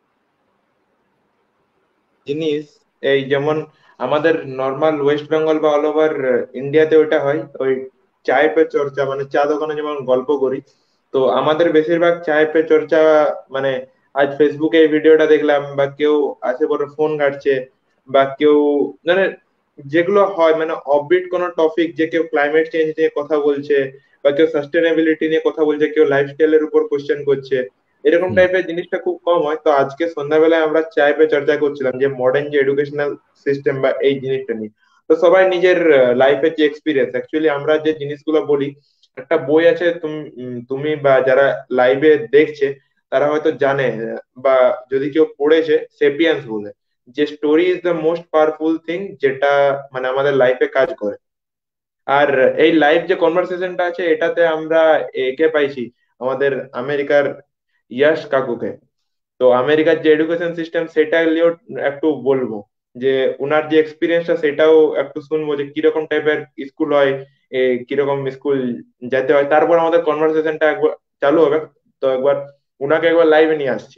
জিনিস এই যেমন আমাদের নর্মাল ওয়েস্ট বেঙ্গল বা অল ওভার ইন্ডিয়াতে ওইটা হয়, ওই চায় পে চর্চা, মানে চা দোকানে যেমন গল্প করি, তো আমাদের বেশিরভাগ চায় পে চর্চা মানে আজ ফেসবুকে এই ভিডিওটা দেখলাম, বা কেউ আছে বড় ফোন ঘাটছে, বা কেউ মানে যেগুলো হয় মানে অফবিট কোনো টপিক, যে কেউ ক্লাইমেট চেঞ্জ নিয়ে কথা বলছে, বা কেউ সাস্টেনেবিলিটি নিয়ে কথা বলছে, কেউ লাইফস্টাইলের উপর কোশ্চেন করছে, এরকম হুম। টাইপের জিনিসটা খুব কম হয়। তো আজকে সন্ধ্যাবেলায় আমরা চায় পে চর্চা করছিলাম যে মডার্ন যে এডুকেশনাল সিস্টেম বা এই জিনিসটা নিয়ে। তো সবাই নিজের লাইফের যে এক্সপিরিয়েন্স, অ্যাকচুয়ালি আমরা যে জিনিসগুলো বলি, একটা বই আছে, তুমি তুমি বা যারা লাইভে দেখছে তারা হয়তো জানে, বা যদি কেউ পড়েছে, সেপিয়েন্স বলে, যে story is the most powerful thing, যেটা মানে আমাদের লাইফে কাজ করে। আর এই লাইভ যে কনভারসেশনটা আছে, এটাতে আমরা একে পাইছি, আমাদের আমেরিকার ইয়াশ কাকুকে। তো আমেরিকার যে এডুকেশন সিস্টেম সেটা নিয়েও একটু বলবো। যে উনার যে এক্সপিরিয়েন্সটা সেটাও একটু শুনবো যে কিরকম টাইপের স্কুল হয়, কিরকম স্কুল যেতে হয়। তারপর আমাদের কনভারসেশনটা একবার চালু হবে। তো একবার উনাকে একবার লাইভে নিয়ে আসছি।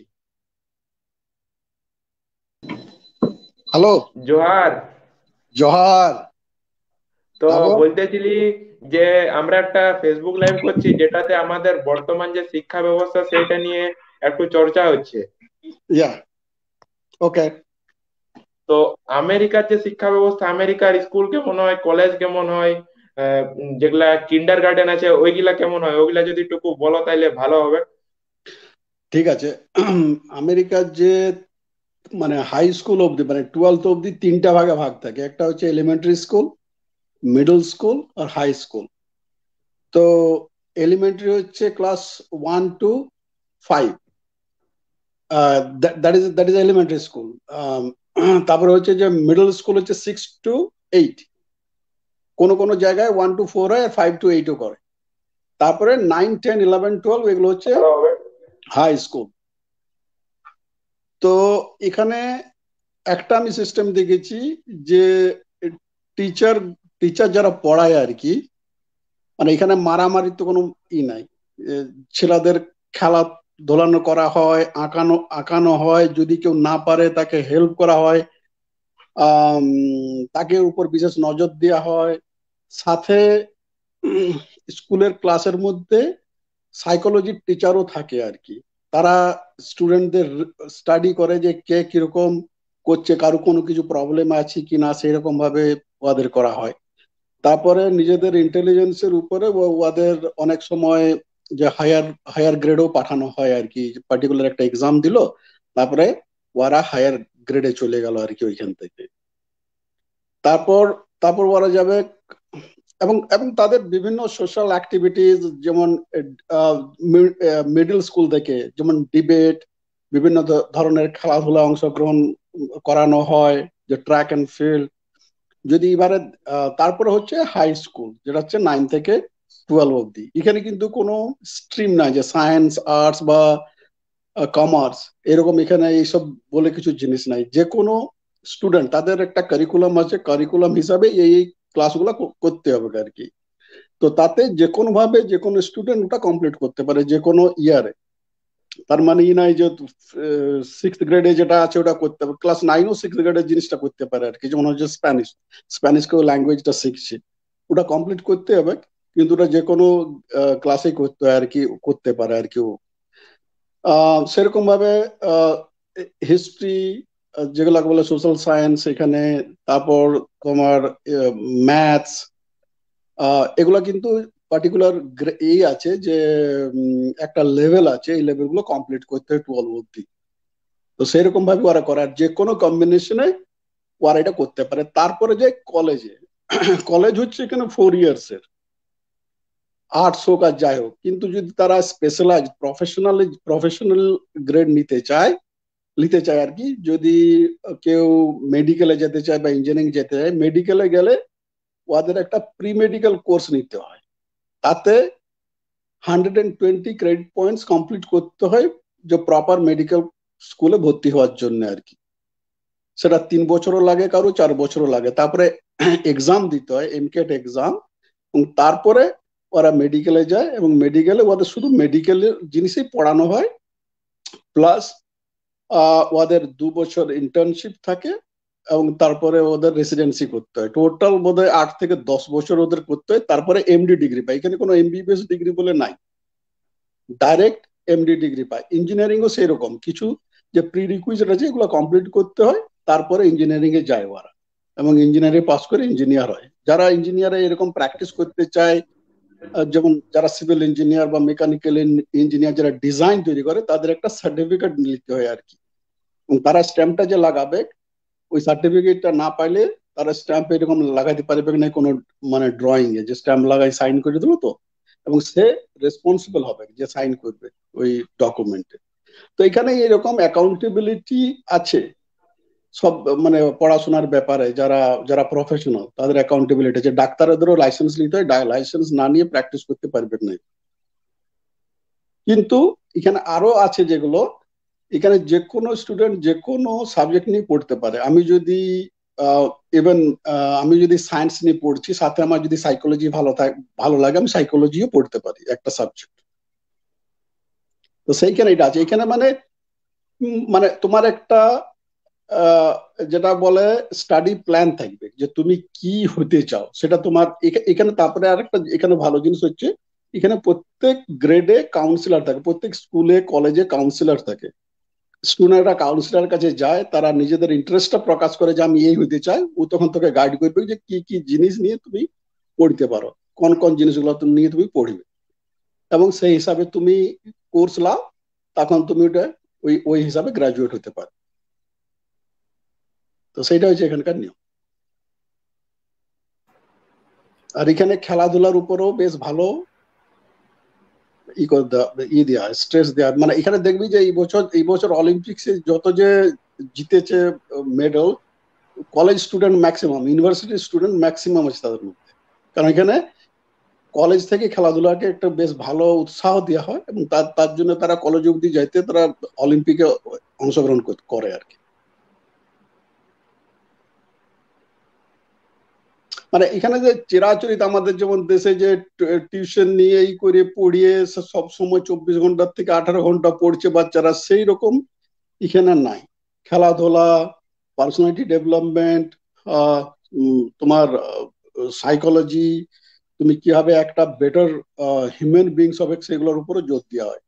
হ্যালো। জোহার। জোহার। তো তারপর বলতেছিলি যে আমরা একটা ফেসবুক লাইভ করছি যেটাতে আমাদের বর্তমান যে শিক্ষা ব্যবস্থা সেইটা নিয়ে একটু চর্চা হচ্ছে। ইয়া, ওকে। তো আমেরিকার যে শিক্ষা ব্যবস্থা, আমেরিকার স্কুল কেমন হয়, কলেজ কেমন হয়, যেগুলা কিন্ডার গার্ডেন আছে ওইগুলা কেমন হয়, ওইগুলা যদি একটু বলো তাইলে ভালো হবে। ঠিক আছে। আমেরিকার যে মানে হাই স্কুল অবধি মানে 12th অবধি তিনটা ভাগে ভাগ থাকে। একটা হচ্ছে এলিমেন্টারি স্কুল, মিডল স্কুল আর হাই স্কুল। তো এলিমেন্টারি হচ্ছে class 1 to 5, that is elementary school. তারপরে হচ্ছে যে মিডল স্কুল হচ্ছে 6 to 8, কোনো কোনো জায়গায় 1 to 4 হয় আর 5 to 8ও করে। তারপরে 9, 10, 11, 12 এগুলো হচ্ছে ভালো হবে। High school. তো এখানে একটা আমি সিস্টেম দেখেছি যে টিচার টিচার যারা পড়ায় আর কি, মানে এখানে মারামারির তো কোনো নাই। এ, ছেলেদের খেলা ধুলানো করা হয়, আঁকানো আঁকানো হয়, যদি কেউ না পারে তাকে হেল্প করা হয়, আম, তাকে উপর বিশেষ নজর দেওয়া হয়। সাথে স্কুলের ক্লাসের মধ্যে সাইকোলজির টিচারও থাকে আর কি। তারা স্টুডেন্টদের স্টাডি করে যে কে কিরকম করছে, কারো কোনো কিছু প্রবলেম আছে কি না, সেই রকম ভাবে ওদের করা হয়। তারপরে নিজেদের ইন্টেলিজেন্সের উপরে ওদের অনেক সময় যে হায়ার হায়ার গ্রেডও পাঠানো হয় আর কি। পার্টিকুলার একটা এক্সাম দিল, তারপরে ওরা হায়ার গ্রেডে চলে গেল আর কি ওইখান থেকে। তারপর তারপর ওরা যাবে, এবং এবং তাদের বিভিন্ন সোশ্যাল অ্যাক্টিভিটিস, যেমন মিডল স্কুল থেকে যেমন ডিবেট, বিভিন্ন ধরনের খেলাধুলা অংশগ্রহণ করানো হয়, যে ট্র্যাক অ্যান্ড ফিল্ড। যদি এবারে তারপরে হচ্ছে হাই স্কুল, যেটা হচ্ছে 9 থেকে 12 অব্দি। এখানে কিন্তু কোনো স্ট্রিম নাই যে সায়েন্স, আর্টস বা কমার্স, এরকম এখানে এইসব বলে কিছু জিনিস নাই। যে কোনো স্টুডেন্ট, তাদের একটা কারিকুলাম আছে, কারিকুলাম হিসাবে এই ক্লাসগুলো করতে হবে আর কি। তো তাতে যে কোনো ভাবে যে কোনো স্টুডেন্ট ওটা কমপ্লিট করতে পারে যে কোনো ইয়ারে। তার মানে ই নাই যে 6th গ্রেডে যেটা আছে ওটা করতে হবে, ক্লাস 9ও 6th গ্রেডের জিনিসটা করতে পারে আর কি। যেমন হচ্ছে স্প্যানিশ, স্প্যানিশকেও ল্যাঙ্গুয়েজটা শিখছে, ওটা কমপ্লিট করতে হবে। কিন্তু ওটা যে কোনো ক্লাসে করতে হয় আর কি, করতে পারে আর কি ও। সেরকম ভাবে হিস্ট্রি, যেগুলো বলে সোশ্যাল সায়েন্স এখানে, তারপর তোমার ম্যাথস, এগুলা কিন্তু পার্টিকুলার এই আছে যে একটা লেভেল আছে, এই লেভেলগুলো কমপ্লিট করতে হয় 12 অব্দি। তো সেরকম ভাবে ওরা করে, আর যে কোনো কম্বিনেশনে ওরা এটা করতে পারে। তারপরে যে কলেজে, কলেজ হচ্ছে এখানে 4 ইয়ার্স এর, আর্টস হোক আর যাই হোক। কিন্তু যদি তারা স্পেশালাইজ প্রফেশনাল গ্রেড নিতে চায় আর কি, যদি কেউ মেডিকেলে যেতে চায় বা ইঞ্জিনিয়ারিং যেতে চায়, মেডিকেলে গেলে ওদের একটা প্রি মেডিকেল কোর্স নিতে হয়। তাতে 120 ক্রেডিট পয়েন্টস কমপ্লিট করতে হয়, যে প্রপার মেডিকেল স্কুলে ভর্তি হওয়ার জন্য আর কি। সেটা 3 বছরও লাগে, কারো 4 বছরও লাগে। তারপরে এক্সাম দিতে হয়, এমকেট এক্সাম, এবং তারপরে ওরা মেডিকেলে যায়, এবং মেডিকেলে ওদের শুধু মেডিকেলের জিনিসই পড়ানো হয়, প্লাস ওদের 2 বছর ইন্টার্নশিপ থাকে, এবং তারপরে ওদের রেসিডেন্সি করতে হয়। টোটাল বোধহয় 8 থেকে 10 বছর ওদের করতে হয়। তারপরে এমডি ডিগ্রি পায়। এখানে কোনো এমবিবিএস ডিগ্রি বলে নাই, ডাইরেক্ট এমডি ডিগ্রি পায়। ইঞ্জিনিয়ারিংও সেরকম কিছু যে প্রি রিকুইজিট আছে, এগুলো কমপ্লিট করতে হয়, তারপরে ইঞ্জিনিয়ারিং এ যায় ওরা, এবং ইঞ্জিনিয়ারিং পাস করে ইঞ্জিনিয়ার হয়। যারা ইঞ্জিনিয়ারে এরকম প্র্যাকটিস করতে চায়, যেমন যারা সিভিল ইঞ্জিনিয়ার বা মেকানিক্যাল ইঞ্জিনিয়ার, যারা ডিজাইন তৈরি করে, তাদের একটা সার্টিফিকেট নিতে হয় আর কি। এবং তারা স্ট্যাম্পটা যে লাগাবে, ওই সার্টিফিকেটটা না পাইলে তারা স্ট্যাম্প এরকম লাগাইতে পারবে না কোনো, মানে ড্রয়িং এ যে স্ট্যাম্প লাগাই সাইন করে দিল তো, এবং সে রেসপন্সিবল হবে যে সাইন করবে ওই ডকুমেন্টে। তো এখানে এরকম অ্যাকাউন্টেবিলিটি আছে সব, মানে পড়াশোনার ব্যাপারে যারা যারা প্রফেশনাল, তাদের অ্যাকাউন্টেবিলিটি আছে। ডাক্তারদেরও লাইসেন্স নিতে হয়, লাইসেন্স না নিয়ে প্র্যাকটিস করতে পারবেন না। কিন্তু এখানে আরো আছে যেগুলো এখানে যে কোনো স্টুডেন্ট যে কোনো সাবজেক্ট নিয়ে পড়তে পারে। আমি যদি ইভেন আমি যদি সায়েন্স নিয়ে পড়ছি, সাথে আমার যদি সাইকোলজি ভালো লাগে, আমি সাইকোলজিও পড়তে পারি একটা সাবজেক্ট। তো সেইখানে এটা আছে। এখানে মানে মানে তোমার একটা আহ, যেটা বলে স্টাডি প্ল্যান থাকবে, যে তুমি কি হতে চাও সেটা তোমার এখানে। তারপরে আরেকটা এখানে ভালো জিনিস হচ্ছে, এখানে প্রত্যেক গ্রেডে কাউন্সিলর থাকে, প্রত্যেক স্কুলে কলেজে কাউন্সিলর থাকে। স্টুডেন্টরা কাউন্সিলর কাছে যায়, তারা নিজেদের ইন্টারেস্টটা প্রকাশ করে যে আমি এই হতে চাই। ও তখন তোকে গাইড করবে যে কি কি জিনিস নিয়ে তুমি পড়তে পারো, কোন কোন জিনিসগুলো তুমি নিয়ে তুমি পড়বে, এবং সেই হিসাবে তুমি কোর্স লাও, তখন তুমি ওটা ওই ওই হিসাবে গ্রাজুয়েট হতে পারো। তো সেইটা হচ্ছে এখানকার নিয়ম। আর এখানে খেলাধুলার উপরও বেশ ভালো দেওয়া, স্ট্রেস দেওয়া। মানে এখানে দেখবি যে এই বছর অলিম্পিক্সে যত যে জিতেছে medal, college student maximum, university student maximum আছে তাদের মধ্যে। কারণ এখানে কলেজ থেকে খেলাধুলাকে একটা বেশ ভালো উৎসাহ দেওয়া হয়, এবং তার তার জন্য তারা কলেজ অবধি যাইতে তারা অলিম্পিকে অংশগ্রহণ করে আর কি। মানে এখানে যে চিরাচরিত আমাদের যেমন দেশে যে টিউশন নিয়ে এই করে পড়িয়ে সব সময় 24 ঘন্টার থেকে 18 ঘন্টা পড়ছে বাচ্চারা, সেই রকম এখানে নাই। খেলাধুলা, পার্সোনালিটি ডেভেলপমেন্ট, তোমার সাইকোলজি, তুমি কিভাবে একটা বেটার হিউম্যান বিংস হবে, সেগুলোর উপরে জোর দেওয়া হয়।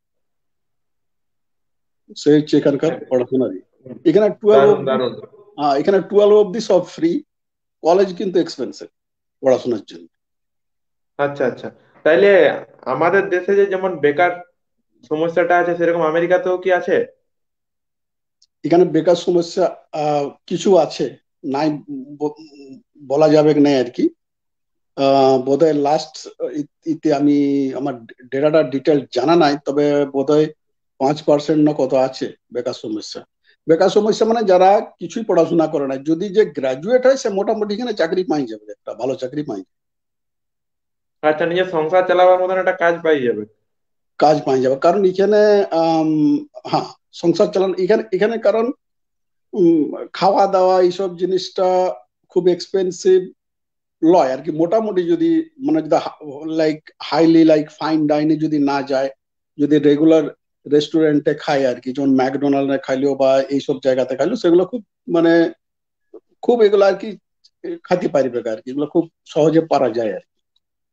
সেই হচ্ছে এখানকার পড়াশোনা। এখানে টুয়েলভ দারুণ অব্দি দারুণ। এখানে 12 অব্দি সব ফ্রি। কলেজ কিন্তু এক্সপেন্সিভ পড়াশোনার জন্য। আচ্ছা আচ্ছা, তাইলে আমাদের দেশে যে যেমন বেকার সমস্যাটা আছে, সেরকম আমেরিকাতেও কি আছে? এখানে বেকার সমস্যা কিছু আছে, নাই ব- বলা যাবে না আর কি। বোধহয় লাস্ট ইতে আমি আমার ডেটাটা ডিটেল জানা নাই, তবে বোধহয় 5% না কত আছে বেকার সমস্যা। বেকার সমস্যা মানে যারা কিছুই পড়াশোনা করে না, যদি যে গ্রাজুয়েট হয় সে মোটামুটি এখানে চাকরি পাই যাবে, একটা ভালো চাকরি পাই যাবে, আচ্ছা, নিজের সংসার চালাবার মতন একটা কাজ পাই যাবে। কাজ পাই যাবে। কারণ এখানে আম, হ্যাঁ, সংসার চালানো এখানে এখানে কারণ উম, খাওয়া দাওয়া এইসব জিনিসটা খুব এক্সপেন্সিভ লয় আর কি। মোটামুটি যদি মানে যদি লাইক হাইলি লাইক ফাইন ডাইনে যদি না যায়, যদি রেগুলার রেস্টুরেন্টে খায় আর কি, যেমন ম্যাকডোনাল্ডে খাইলেও বা এইসব জায়গাতে খাইলেও, সেগুলো খুব মানে খুব এগুলো আর কি খাতে পারিবে আর কি, এগুলো খুব সহজে পারা যায় আর কি।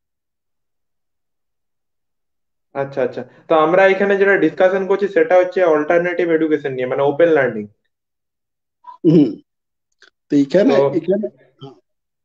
আচ্ছা আচ্ছা, তো আমরা এখানে যেটা ডিসকাশন করছি সেটা হচ্ছে অল্টারনেটিভ এডুকেশন নিয়ে, মানে ওপেন লার্নিং। হম। তো তো এখানে এখানে হ্যাঁ,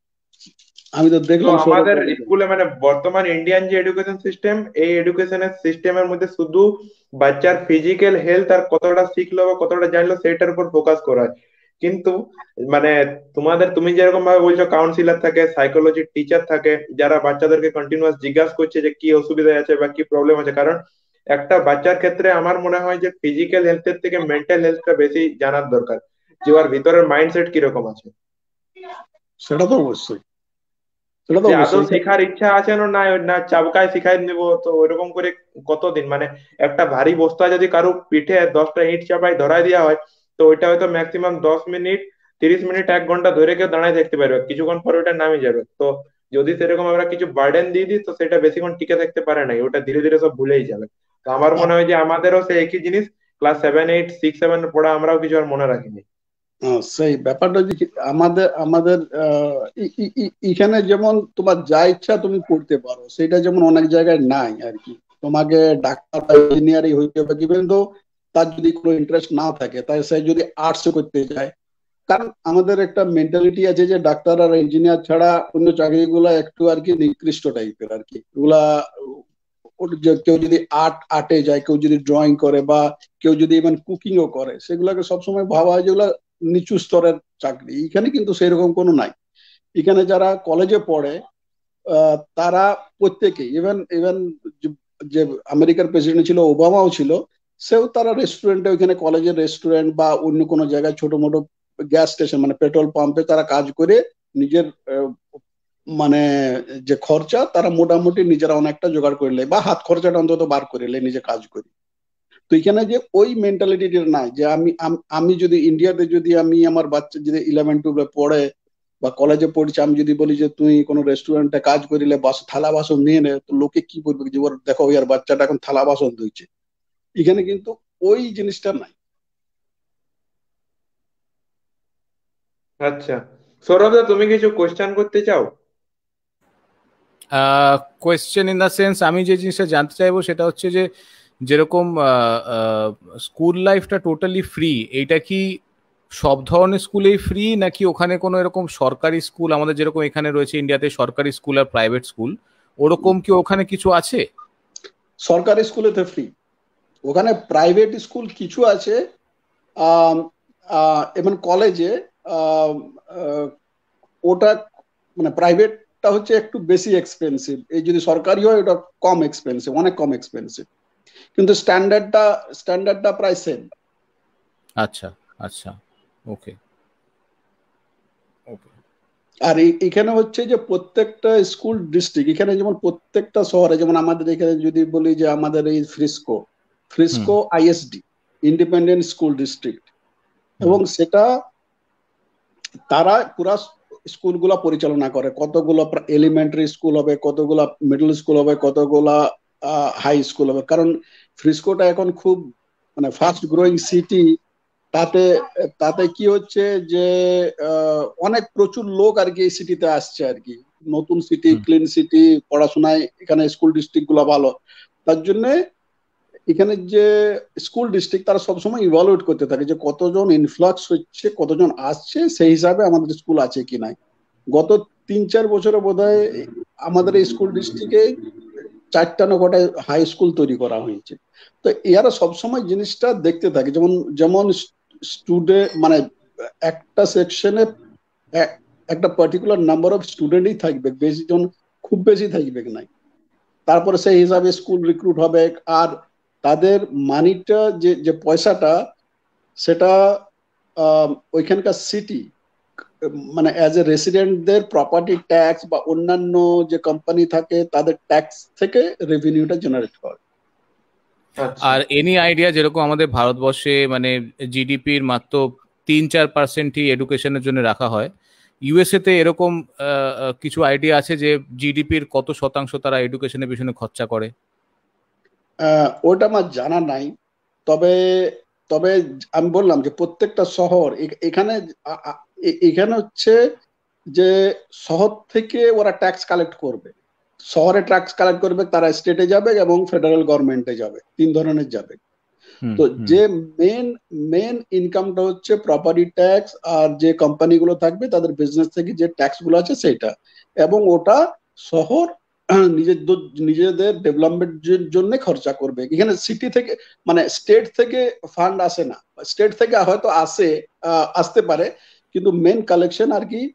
আমি তো তো দেখলাম সৌরভ আমাদের বাবুকে। স্কুলে মানে বর্তমান ইন্ডিয়ান যে এডুকেশন সিস্টেম, এই এডুকেশনের সিস্টেমের মধ্যে শুধু বাচ্চার ফিজিক্যাল হেলথ আর কতটা শিখলো বা কতটা জানলো সেটার উপর ফোকাস করা হয়। কিন্তু মানে তুমি যেরকম ভাবে বলছো, কাউন্সিলর থাকে, সাইকোলজি টিচার থাকে, যারা বাচ্চাদেরকে কন্টিনিউয়াস জিজ্ঞাসা করছে যে কি অসুবিধা আছে বা কি প্রবলেম আছে। কারণ একটা বাচ্চার ক্ষেত্রে আমার মনে হয় যে ফিজিক্যাল হেলথের থেকে মেন্টাল হেলথটা বেশি জানার দরকার, যে ওর ভিতরের মাইন্ডসেট কিরকম আছে, সেটা তো অবশ্যই, সেটা তো যে আদৌ অবশ্যই শেখার ইচ্ছা আছে না, না না চাবুকায় শিখাই নিব। তো ওইরকম করে কতদিন, মানে একটা ভারী বস্তা যদি কারো পিঠে 10টা ইট চাপাই ধরাই দেওয়া হয়, তো ওইটা হয়তো ম্যাক্সিমাম 10 মিনিট, 30 মিনিট, 1 ঘন্টা ধরে কেউ দাঁড়ায় থাকতে পারবে, কিছুক্ষণ পরে ওটা নামে যাবে। তো যদি সেরকম আমরা কিছু বার্ডেন দিয়ে দিই, তো সেটা বেশিক্ষণ টিকে থাকতে পারে না, ওটা ধীরে ধীরে সব ভুলেই যাবে। তো আমার মনে হয় যে আমাদেরও সেই একই জিনিস, ক্লাস 7, 8, 6, 7 পড়া আমরাও কিছু আর মনে রাখিনি। সেই ব্যাপারটা যে আমাদের আমাদের এখানে যেমন তোমার যা ইচ্ছা তুমি করতে পারো, সেটা যেমন অনেক জায়গায় নাই আর কি। তোমাকে ডাক্তার বা ইঞ্জিনিয়ারিং হইতে হবে, কিন্তু তার যদি কোনো ইন্টারেস্ট না থাকে, তাই সে যদি আর্টস করতে যায়। কারণ আমাদের একটা মেন্টালিটি আছে যে ডাক্তার আর ইঞ্জিনিয়ার ছাড়া অন্য চাকরিগুলো একটু আর কি নিকৃষ্ট টাইপের আর কি। এগুলা কেউ যদি আর্টে যায়, কেউ যদি ড্রয়িং করে, বা কেউ যদি ইভেন কুকিংও করে, সেগুলোকে সবসময় ভাবা হয় যেগুলো নিচু স্তরের চাকরি। এখানে কিন্তু সেরকম কোনো নাই। এখানে যারা কলেজে পড়ে তারা প্রত্যেকে, ইভেন ইভেন যে আমেরিকার প্রেসিডেন্ট ছিল ওবামাও ছিল, সেও তারা রেস্টুরেন্টে, ওইখানে কলেজের রেস্টুরেন্ট বা অন্য কোনো জায়গায় ছোট মোটো গ্যাস স্টেশন মানে পেট্রোল পাম্পে তারা কাজ করে নিজের মানে যে খরচা তারা মোটামুটি নিজেরা অনেকটা জোগাড় করলে, বা হাত খরচাটা অন্তত বার করে নিজে কাজ করে। তো এখানে যে ওই মেন্টালিটিটা নাই যে আমি যদি ইন্ডিয়াতে যদি আমি আমার বাচ্চা যদি 11-12 পড়ে বা কলেজে পড়ছে, আমি যদি বলি যে তুই কোনো রেস্টুরেন্টে কাজ করিলে থালা বাসন নিয়ে নে, তো লোকে কি বলবে যে ওর দেখো ইয়ার বাচ্চাটা এখন থালা বাসন ধুইছে। এখানে কিন্তু ওই জিনিসটা নাই। আচ্ছা, সৌরভ দা, তুমি কিছু কোশ্চেন করতে চাও? কোয়েশ্চেন ইন দা সেন্স, আমি যে জিনিসটা জানতে চাইবো সেটা হচ্ছে যে যেরকম স্কুল লাইফটা টোটালি ফ্রি, এইটা কি সব ধরনের স্কুলেই ফ্রি, নাকি ওখানে কোনো এরকম সরকারি স্কুল আমাদের যেরকম এখানে রয়েছে ইন্ডিয়াতে সরকারি স্কুল আর প্রাইভেট স্কুল, ওরকম কি ওখানে কিছু আছে? সরকারি স্কুলেতে ফ্রি, ওখানে প্রাইভেট স্কুল কিছু আছে। এবং কলেজে ওটা মানে প্রাইভেটটা হচ্ছে একটু বেশি এক্সপেন্সিভ, এই যদি সরকারি হয় ওটা কম এক্সপেন্সিভ, অনেক কম এক্সপেন্সিভ, কিন্তু স্ট্যান্ডার্ডটা প্রায় সেম। আচ্ছা আচ্ছা, ওকে ওকে। আর এখানে হচ্ছে যে প্রত্যেকটা স্কুল ডিস্ট্রিক্ট, এখানে যেমন প্রত্যেকটা শহরে, যেমন আমাদের এখানে যদি বলি যে আমাদের এই Frisco Frisco ISD, independent school district, এবং সেটা তারা পুরা স্কুলগুলা পরিচালনা করে। কতগুলো এলিমেন্টারি স্কুল হবে, কতগুলা মিডল স্কুল হবে, কতগুলা হাই স্কুল হবে, কারণ ফ্রিস্কোটা এখন খুব মানে ফাস্ট গ্রোয়িং সিটি। তাতে তাতে কি হচ্ছে যে অনেক প্রচুর লোক আর কি এই সিটিতে আসছে আর কি, নতুন সিটি, ক্লিন সিটি, পড়াশোনায় এখানে স্কুল ডিস্ট্রিক্ট গুলা ভালো। তার জন্য এখানে যে স্কুল ডিস্ট্রিক্ট তারা সবসময় ইভালুয়েট করতে থাকে যে কতজন ইনফ্লাক্স হচ্ছে, কতজন আসছে, সেই হিসাবে আমাদের স্কুল আছে কি নাই। গত 3-4 বছরে বোধহয় আমাদের এই স্কুল ডিস্ট্রিক্টে 4টা না কটা হাই স্কুল তৈরি করা হয়েছে। তো এরা সবসময় জিনিসটা দেখতে থাকে, যেমন যেমন স্টুডেন্ট মানে একটা সেকশনে একটা পার্টিকুলার নাম্বার অফ স্টুডেন্টই থাকবে, বেশি জন খুব বেশি থাকবে নাই। তারপরে সেই হিসাবে স্কুল রিক্রুট হবে। আর তাদের মানিটা যে যে পয়সাটা, সেটা ওইখানকার সিটি মানে অ্যাজ এ রেসিডেন্টদের প্রপার্টি ট্যাক্স বা অন্যান্য যে কোম্পানি থাকে তাদের ট্যাক্স থেকে রেভিনিউটা জেনারেট করে। আর এনি আইডিয়া, যেরকম আমাদের ভারতবর্ষে মানে জিডিপির মাত্র 3-4%ই এডুকেশনের জন্য রাখা হয়, ইউএসএ তে এরকম কিছু আইডিয়া আছে যে জিডিপির কত শতাংশ তারা এডুকেশনের পিছনে খরচা করে? ওটা আমার জানা নাই। তবে তবে আমি বললাম যে প্রত্যেকটা শহর এখানে এখানে হচ্ছে যে শহর থেকে ওরা ট্যাক্স কালেক্ট করবে, শহরে ট্যাক্স কালেক্ট করবে, তারা স্টেটে যাবে এবং ফেডারেল গভর্নমেন্টে যাবে, 3 ধরনের যাবে। তো যে মেন মেন ইনকামটা হচ্ছে প্রপার্টি ট্যাক্স, আর যে কোম্পানিগুলো থাকবে তাদের বিজনেস থেকে যে ট্যাক্স গুলো আছে সেটা, এবং ওটা শহর নিজেদের ডেভেলপমেন্টের জন্য খরচা করবে। এখানে সিটি থেকে মানে স্টেট থেকে ফান্ড আসে না, স্টেট থেকে হয়তো আসতে পারে, কিন্তু মেন কালেকশন আর কি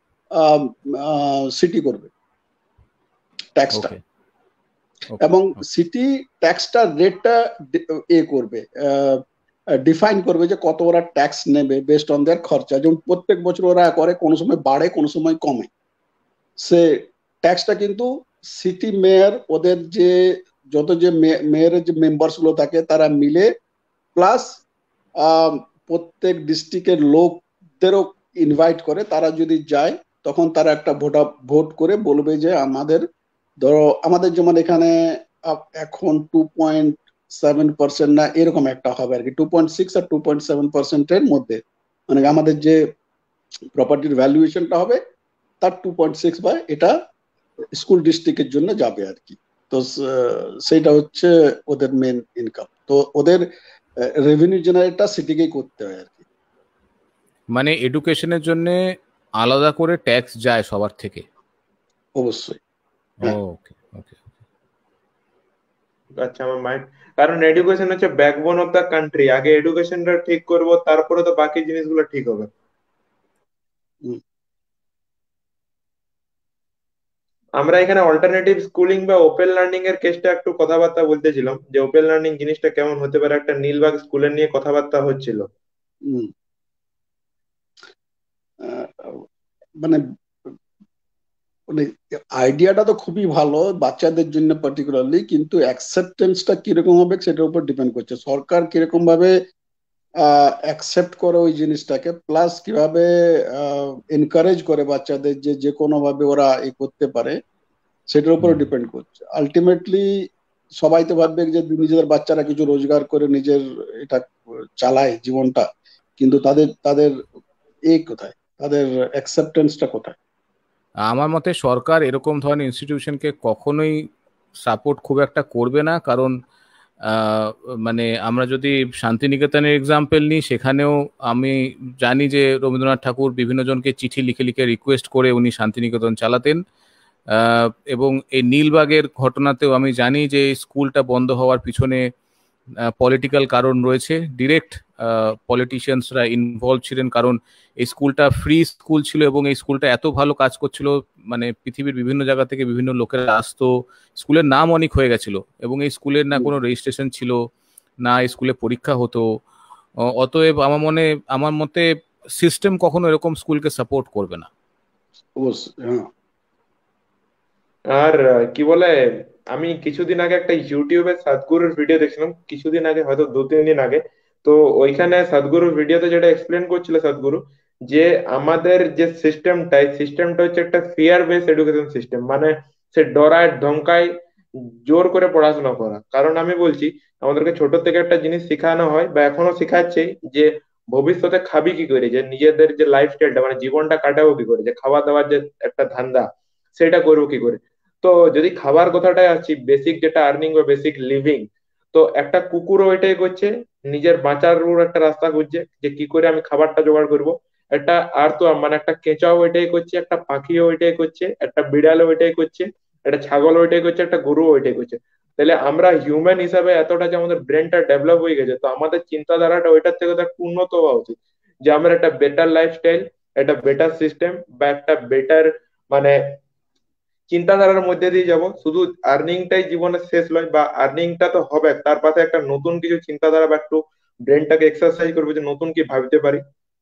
সিটি করবে ট্যাক্সটা। এবং সিটি ট্যাক্সটা রেটটা করবে, ডিফাইন করবে যে কত ওরা ট্যাক্স নেবে বেসড অন দেয়ার খরচা। যেমন প্রত্যেক বছর ওরা করে, কোনো সময় বাড়ে কোনো সময় কমে। সে ট্যাক্সটা কিন্তু সিটি মেয়র, ওদের যে যত যে মেয়রের যে মেম্বার্স গুলো থাকে তারা মিলে, প্লাস প্রত্যেক ডিস্ট্রিক্টের লোকদেরও ইনভাইট করে, তারা যদি যায় তখন তারা একটা ভোট করে বলবে যে আমাদের ধরো আমাদের যেমন এখানে এখন 2.7% না এরকম একটা হবে আর কি, 2.6 আর 2.7%-এর মধ্যে, মানে আমাদের যে প্রপার্টির ভ্যালুয়েশনটা হবে তার 2.6 বা এটা স্কুল ডিস্ট্রিক্টের জন্য যাবে আর কি। তো সেইটা হচ্ছে ওদের মেন ইনকাম। তো ওদের রেভিনিউ জেনারেটটা সিটিকেই করতে হয় আর কি। মানে এডুকেশনের জন্য আলাদা করে ট্যাক্স যায় সবার থেকে? অবশ্যই। ওকে ওকে। আচ্ছা, আমার মাইন্ড, কারণ এডুকেশন হচ্ছে ব্যাকবোন অফ দা কান্ট্রি। আগে এডুকেশনটা ঠিক করব, তারপরে তো বাকি জিনিসগুলো ঠিক হবে। আমরা এখানে অল্টারনেটিভ স্কুলিং বা ওপেন লার্নিং এর কেসটা একটু কথাবার্তা বলতেছিলাম, যে ওপেন লার্নিং জিনিসটা কেমন হতে পারে। একটা নীলবাগ স্কুলের নিয়ে কথাবার্তা হচ্ছিল। মানে মানে আইডিয়াটা তো খুবই ভালো বাচ্চাদের জন্য পার্টিকুলারলি, কিন্তু অ্যাকসেপ্টেন্সটা কিরকম হবে সেটার উপর ডিপেন্ড করছে সরকার কিরকম ভাবে অ্যাকসেপ্ট করে ওই জিনিসটাকে, প্লাস কিভাবে এনকারেজ করে বাচ্চাদের যে যে কোনো ভাবে ওরা করতে পারে, সেটার উপরে ডিপেন্ড করছে আলটিমেটলি। সবাই তো ভাববে যে নিজেদের বাচ্চারা কিছু রোজগার করে নিজের এটা চালায় জীবনটা, কিন্তু তাদের তাদের কোথায়, তাদের অ্যাকসেপ্টেন্সটা কোথায়? আমার মতে সরকার এরকম ধরনের ইনস্টিটিউশনকে কখনোই সাপোর্ট খুব একটা করবে না, কারণ আহ, মানে আমরা যদি শান্তিনিকেতনের এক্সাম্পল নিই, সেখানেও আমি জানি যে রবীন্দ্রনাথ ঠাকুর বিভিন্ন জনকে চিঠি লিখে লিখে রিকোয়েস্ট করে উনি শান্তিনিকেতন চালাতেন। এবং এই নীলবাগের ঘটনাতেও আমি জানি যে এই স্কুলটা বন্ধ হওয়ার পিছনে পলিটিক্যাল কারণ রয়েছে, ডিরেক্ট পলিটিশিয়ানসরা ইনভলভ ছিলেন, কারণ এই স্কুলটা ফ্রি স্কুল ছিল এবং এই স্কুলটা এত ভালো কাজ করছিল, মানে পৃথিবীর বিভিন্ন জায়গা থেকে বিভিন্ন লোকেরা আসতো, স্কুলের নাম অনেক হয়ে গেছিল, এবং এই স্কুলের না কোনো রেজিস্ট্রেশন ছিল না, এই স্কুলে পরীক্ষা হতো। অতএব আমার মতে সিস্টেম কখনো এরকম স্কুলকে সাপোর্ট করবে না। অবশ্যই, হ্যাঁ। আর কি বলে, আমি কিছুদিন আগে একটা ইউটিউবে সাদগুরুর ভিডিও দেখছিলাম, কিছুদিন আগে হয়তো 2-3 দিন আগে। তো ওইখানে সাদগুরুর ভিডিওতে যেটা এক্সপ্লেন করছিল সাদগুরু, যে আমাদের যে সিস্টেমটা, এই সিস্টেমটা হচ্ছে একটা ফিয়ার বেস এডুকেশন সিস্টেম, মানে সে ডরায় ধমকায় জোর করে পড়াশোনা করা। কারণ আমি বলছি, আমাদেরকে ছোট থেকে একটা জিনিস শেখানো হয় বা এখনো শেখাচ্ছে, যে ভবিষ্যতে খাবি কি করে, যে নিজেদের যে লাইফস্টাইলটা মানে জীবনটা কাটাবো কি করে, যে খাওয়া দাওয়ার যে একটা ধান্দা সেটা করবো কি করে। তো যদি খাবার কথাটাই আসছি, বেসিক যেটা আর্নিং বা বেসিক লিভিং, তো একটা কুকুরও ওইটাই করছে, নিজের বাঁচার একটা রাস্তা খুঁজছে যে কি করে আমি খাবারটা জোগাড় করব। একটা আর তো মানে একটা কেঁচাও ওইটাই করছে, একটা পাখিও ওইটাই করছে, একটা বিড়ালও ওইটাই করছে, একটা ছাগল ওইটাই করছে, একটা গরু ওইটাই করছে। তাহলে আমরা হিউম্যান হিসাবে এতটা যে আমাদের ব্রেনটা ডেভেলপ হয়ে গেছে, তো আমাদের চিন্তাধারাটা ওইটার থেকে তো একটু উন্নত হওয়া উচিত, যে আমরা একটা বেটার লাইফস্টাইল, একটা বেটার সিস্টেম বা একটা বেটার মানে চিন্তাধারার মধ্যে দিয়ে যাব। শুধু আর্নিংটাই জীবনের শেষ নয়, বা আর্নিংটা তো হবে, তার পাশে একটা নতুন কিছু চিন্তাধারা বা একটু ব্রেনটাকে এক্সারসাইজ করবে, যে নতুন কি ভাবতে পারি।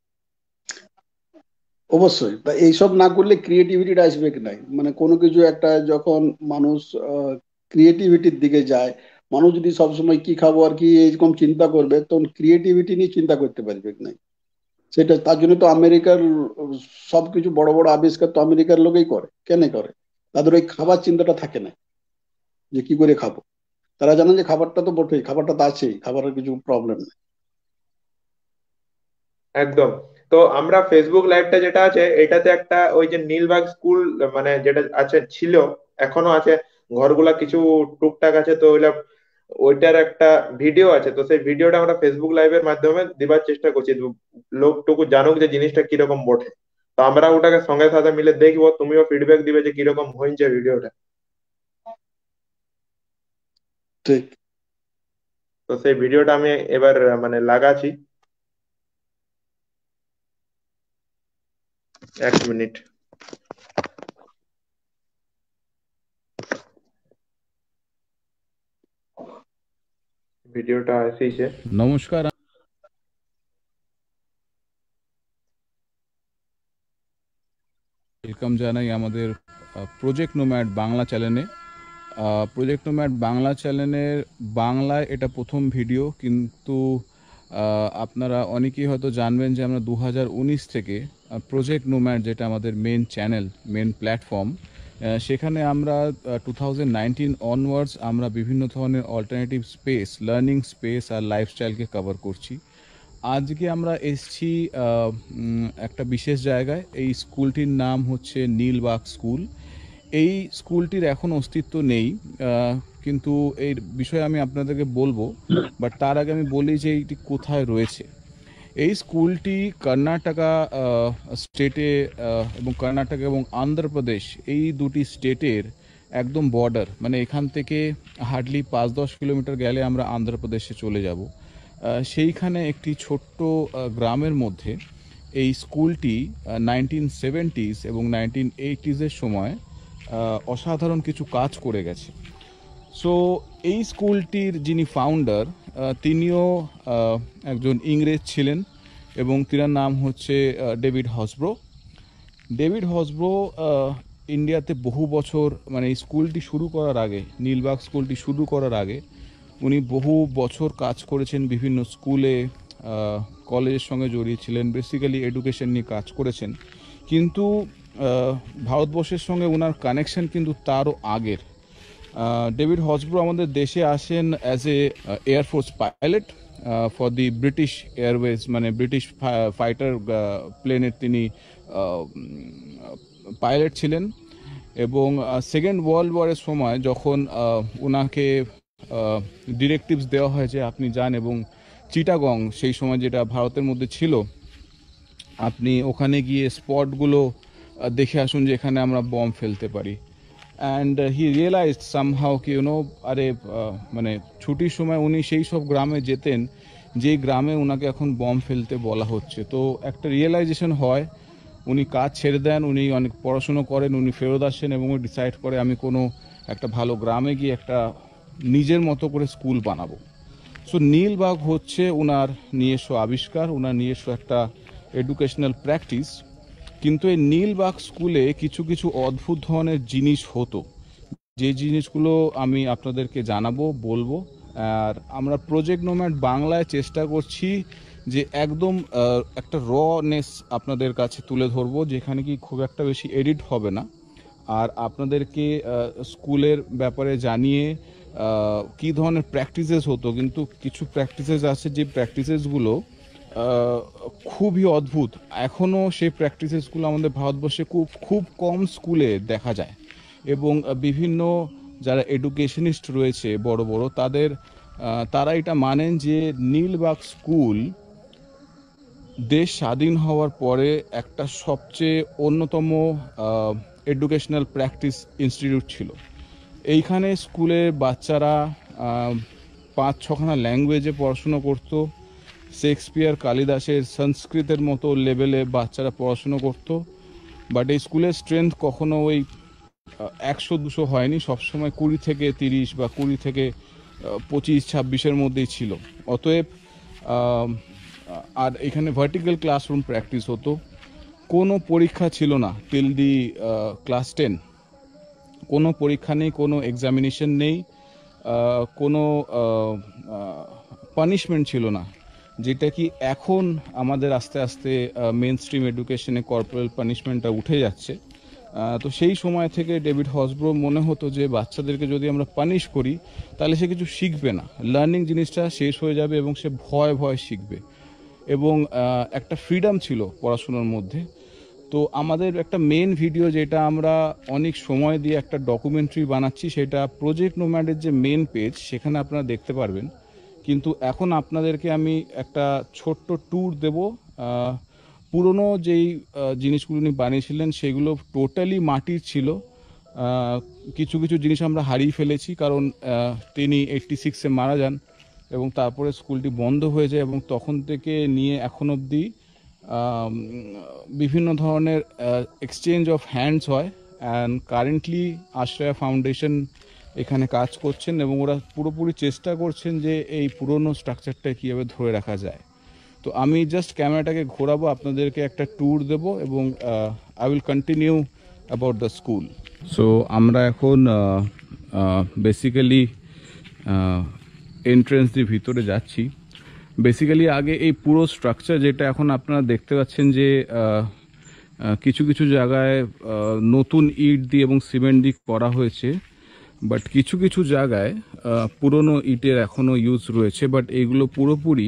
অবশ্যই, তা এইসব না করলে ক্রিয়েটিভিটিটা আসবে কি নাই, মানে কোনো কিছু একটা যখন মানুষ ক্রিয়েটিভিটির দিকে যায়, মানুষ যদি সবসময় কি খাবো আর কি এরকম চিন্তা করবে, তখন ক্রিয়েটিভিটি নিয়ে চিন্তা করতে পারবে কি নাই। সেটা তার জন্য তো আমেরিকার সবকিছু বড় বড় আবিষ্কার তো আমেরিকার লোকেই করে, কেন করে? তাদের ওই খাবার চিন্তাটা থাকে না, যে কি করে খাবো। তারা জানেন যে খাবারটা তো বটেই, খাবারটা তো আছেই, খাবারের কিছু প্রবলেম নেই। একদম। তো আমরা ফেসবুক লাইভটা যেটা আছে, এটাতে একটা ওই যে নীলবাগ স্কুল মানে যেটা আছে ছিল, এখনো আছে, ঘরগুলা কিছু টুকটাক আছে, তো ওইটা ওইটার একটা ভিডিও আছে। তো সেই ভিডিওটা আমরা ফেসবুক লাইভের মাধ্যমে দিবার চেষ্টা করছি, লোকটুকু জানুক যে জিনিসটা কিরকম বটে। তো আমরা ওটাকে সঙ্গে সাথে মিলে দেখবো, তুমিও ফিডব্যাক দিবে যে কিরকম হয়েছে ভিডিওটা। ঠিক। তো সেই ভিডিওটা আমি এবার মানে লাগাচ্ছি, 1 মিনিট। ভিডিওটা এসেছে। নমস্কার, ওয়েলকাম জানাই আমাদের প্রজেক্ট নোম্যাড বাংলা চ্যানেলে। প্রজেক্ট নোম্যাড বাংলা চ্যানেলের বাংলায় এটা প্রথম ভিডিও, কিন্তু আপনারা অনেকেই হয়তো জানবেন যে আমরা 2019 থেকে প্রজেক্ট নোম্যাড, যেটা আমাদের মেন চ্যানেল, মেন প্ল্যাটফর্ম, সেখানে আমরা 2019 অনওয়ার্ডস আমরা বিভিন্ন ধরনের অল্টারনেটিভ স্পেস, লার্নিং স্পেস আর লাইফস্টাইলকে কভার করছি। আজকে আমরা এসছি একটা বিশেষ জায়গায়। এই স্কুলটির নাম হচ্ছে নীলবাগ স্কুল। এই স্কুলটির এখন অস্তিত্ব নেই, কিন্তু এই বিষয়ে আমি আপনাদেরকে বলবো, বাট তার আগে আমি বলি যে এইটি কোথায় রয়েছে। এই স্কুলটি কর্ণাটকা স্টেটে এবং কর্ণাটকা এবং অন্ধ্রপ্রদেশ, এই দুটি স্টেটের একদম বর্ডার, মানে এখান থেকে হার্ডলি 5-10 কিলোমিটার গেলে আমরা অন্ধ্রপ্রদেশে চলে যাব। সেইখানে একটি ছোট্ট গ্রামের মধ্যে এই স্কুলটি 1970s এবং 1980s সময় অসাধারণ কিছু কাজ করে গেছে। সো এই স্কুলটির যিনি ফাউন্ডার, তিনিও একজন ইংরেজ ছিলেন এবং তিনার নাম হচ্ছে ডেভিড হসব্রো। ডেভিড হসব্রো ইন্ডিয়াতে বহু বছর মানে এই স্কুলটি শুরু করার আগে, নীলবাগ স্কুলটি শুরু করার আগে উনি বহু বছর কাজ করেছেন, বিভিন্ন স্কুলে কলেজের সঙ্গে জড়িয়ে ছিলেন, বেসিক্যালি এডুকেশন নিয়ে কাজ করেছেন। কিন্তু ভারতবর্ষের সঙ্গে ওনার কানেকশন কিন্তু তারও আগের। ডেভিড হসব্রো আমাদের দেশে আসেন as a air force pilot for the British Airways, মানে ব্রিটিশ ফাইটার প্লেনের তিনি পাইলট ছিলেন। এবং সেকেন্ড ওয়ার্ল্ড ওয়ারের সময় যখন ওনাকে ডিরেক্টিভস দেওয়া হয় যে আপনি যান এবং চিটাগং সেই সময় যেটা ভারতের মধ্যে ছিল, আপনি ওখানে গিয়ে স্পটগুলো দেখে আসুন যে এখানে আমরা বম ফেলতে পারি। অ্যান্ড হি রিয়েলাইজড সামহাউ কি আরে মানে ছুটির সময় উনি সেই সব গ্রামে যেতেন যেই গ্রামে ওনাকে এখন বম ফেলতে বলা হচ্ছে। তো একটা রিয়েলাইজেশন হয়, উনি কাজ ছেড়ে দেন, উনি অনেক পড়াশুনো করেন, উনি ফেরত আসেন এবং ডিসাইড করে আমি কোনো একটা ভালো গ্রামে গিয়ে একটা নিজের মতো করে স্কুল বানাবো। সো নীলবাগ হচ্ছে ওনার নিজস্ব আবিষ্কার, ওনার নিজস্ব একটা এডুকেশনাল প্র্যাকটিস। কিন্তু এই নীলবাগ স্কুলে কিছু কিছু অদ্ভুত ধরনের জিনিস হতো, যে জিনিসগুলো আমি আপনাদেরকে জানাবো, বলবো। আর আমরা প্রজেক্ট নোম্যাড বাংলায় চেষ্টা করছি যে একদম একটা রনেস আপনাদের কাছে তুলে ধরবো, যেখানে কি খুব একটা বেশি এডিট হবে না, আর আপনাদেরকে স্কুলের ব্যাপারে জানিয়ে কি ধরনের প্র্যাকটিসেস হতো। কিন্তু কিছু প্র্যাকটিসেস আছে যে প্র্যাকটিসেসগুলো খুবই অদ্ভুত, এখনও সেই প্র্যাকটিসেসগুলো আমাদের ভারতবর্ষে খুব কম স্কুলে দেখা যায়। এবং বিভিন্ন যারা এডুকেশনিস্ট রয়েছে বড় বড়, তারা এটা মানেন যে নীলবাগ স্কুল দেশ স্বাধীন হওয়ার পরে একটা সবচেয়ে অন্যতম এডুকেশনাল প্র্যাকটিস ইনস্টিটিউট ছিল। এইখানে স্কুলের বাচ্চারা 5-6খানা ল্যাঙ্গুয়েজে পড়াশুনো করতো। শেক্সপিয়ার, কালিদাসের, সংস্কৃতের মতো লেভেলে বাচ্চারা পড়াশুনো করতো। বাট এই স্কুলের স্ট্রেংথ কখনো ওই 100-200 হয়নি, সবসময় 20 থেকে 30 বা 20 থেকে 25-26-এর মধ্যেই ছিল। অতএব আর এখানে ভার্টিক্যাল ক্লাসরুম প্র্যাকটিস হতো। কোনো পরীক্ষা ছিল না টিল দি ক্লাস 10, কোনো পরীক্ষা নেই, কোনো এক্সামিনেশন নেই, কোনো পানিশমেন্ট ছিল না, যেটা কি এখন আমাদের আস্তে আস্তে মেন স্ট্রিম এডুকেশনে কর্পোরাল পানিশমেন্টটা উঠে যাচ্ছে। তো সেই সময় থেকে ডেভিড হসব্রো মনে হতো যে বাচ্চাদেরকে যদি আমরা পানিশ করি তাহলে সে কিছু শিখবে না, লার্নিং জিনিসটা শেষ হয়ে যাবে এবং সে ভয় ভয় শিখবে। এবং একটা ফ্রিডম ছিল পড়াশোনার মধ্যে। তো আমাদের একটা মেন ভিডিও যেটা আমরা অনেক সময় দিয়ে একটা ডকুমেন্টারি বানাচ্ছি, সেটা প্রজেক্ট নোম্যাডের যে মেন পেজ সেখানে আপনারা দেখতে পারবেন। কিন্তু এখন আপনাদেরকে আমি একটা ছোট্ট ট্যুর দেব। পুরনো যেই জিনিসগুলো উনি বানিয়েছিলেন সেগুলো টোটালি মাটির ছিল। কিছু কিছু জিনিস আমরা হারিয়ে ফেলেছি, কারণ তিনি 86-এ মারা যান এবং তারপরে স্কুলটি বন্ধ হয়ে যায় এবং তখন থেকে নিয়ে এখন অবধি বিভিন্ন ধরনের এক্সচেঞ্জ অফ হ্যান্ডস হয়। অ্যান্ড কারেন্টলি আশ্রয়া ফাউন্ডেশন এখানে কাজ করছেন এবং ওরা পুরোপুরি চেষ্টা করছেন যে এই পুরনো স্ট্রাকচারটা কীভাবে ধরে রাখা যায়। তো আমি জাস্ট ক্যামেরাটাকে ঘোরাবো, আপনাদেরকে একটা ট্যুর দেব এবং I will continue about the school. So আমরা এখন বেসিক্যালি এন্ট্রেন্স দিয়ে ভিতরে যাচ্ছি। বেসিক্যালি আগে এই পুরো স্ট্রাকচার যেটা এখন আপনারা দেখতে পাচ্ছেন যে কিছু কিছু জায়গায় নতুন ইট দিয়ে এবং সিমেন্ট দিয়ে করা হয়েছে, বাট কিছু কিছু জায়গায় পুরনো ইটের এখনও ইউজ রয়েছে, বাট এইগুলো পুরোপুরি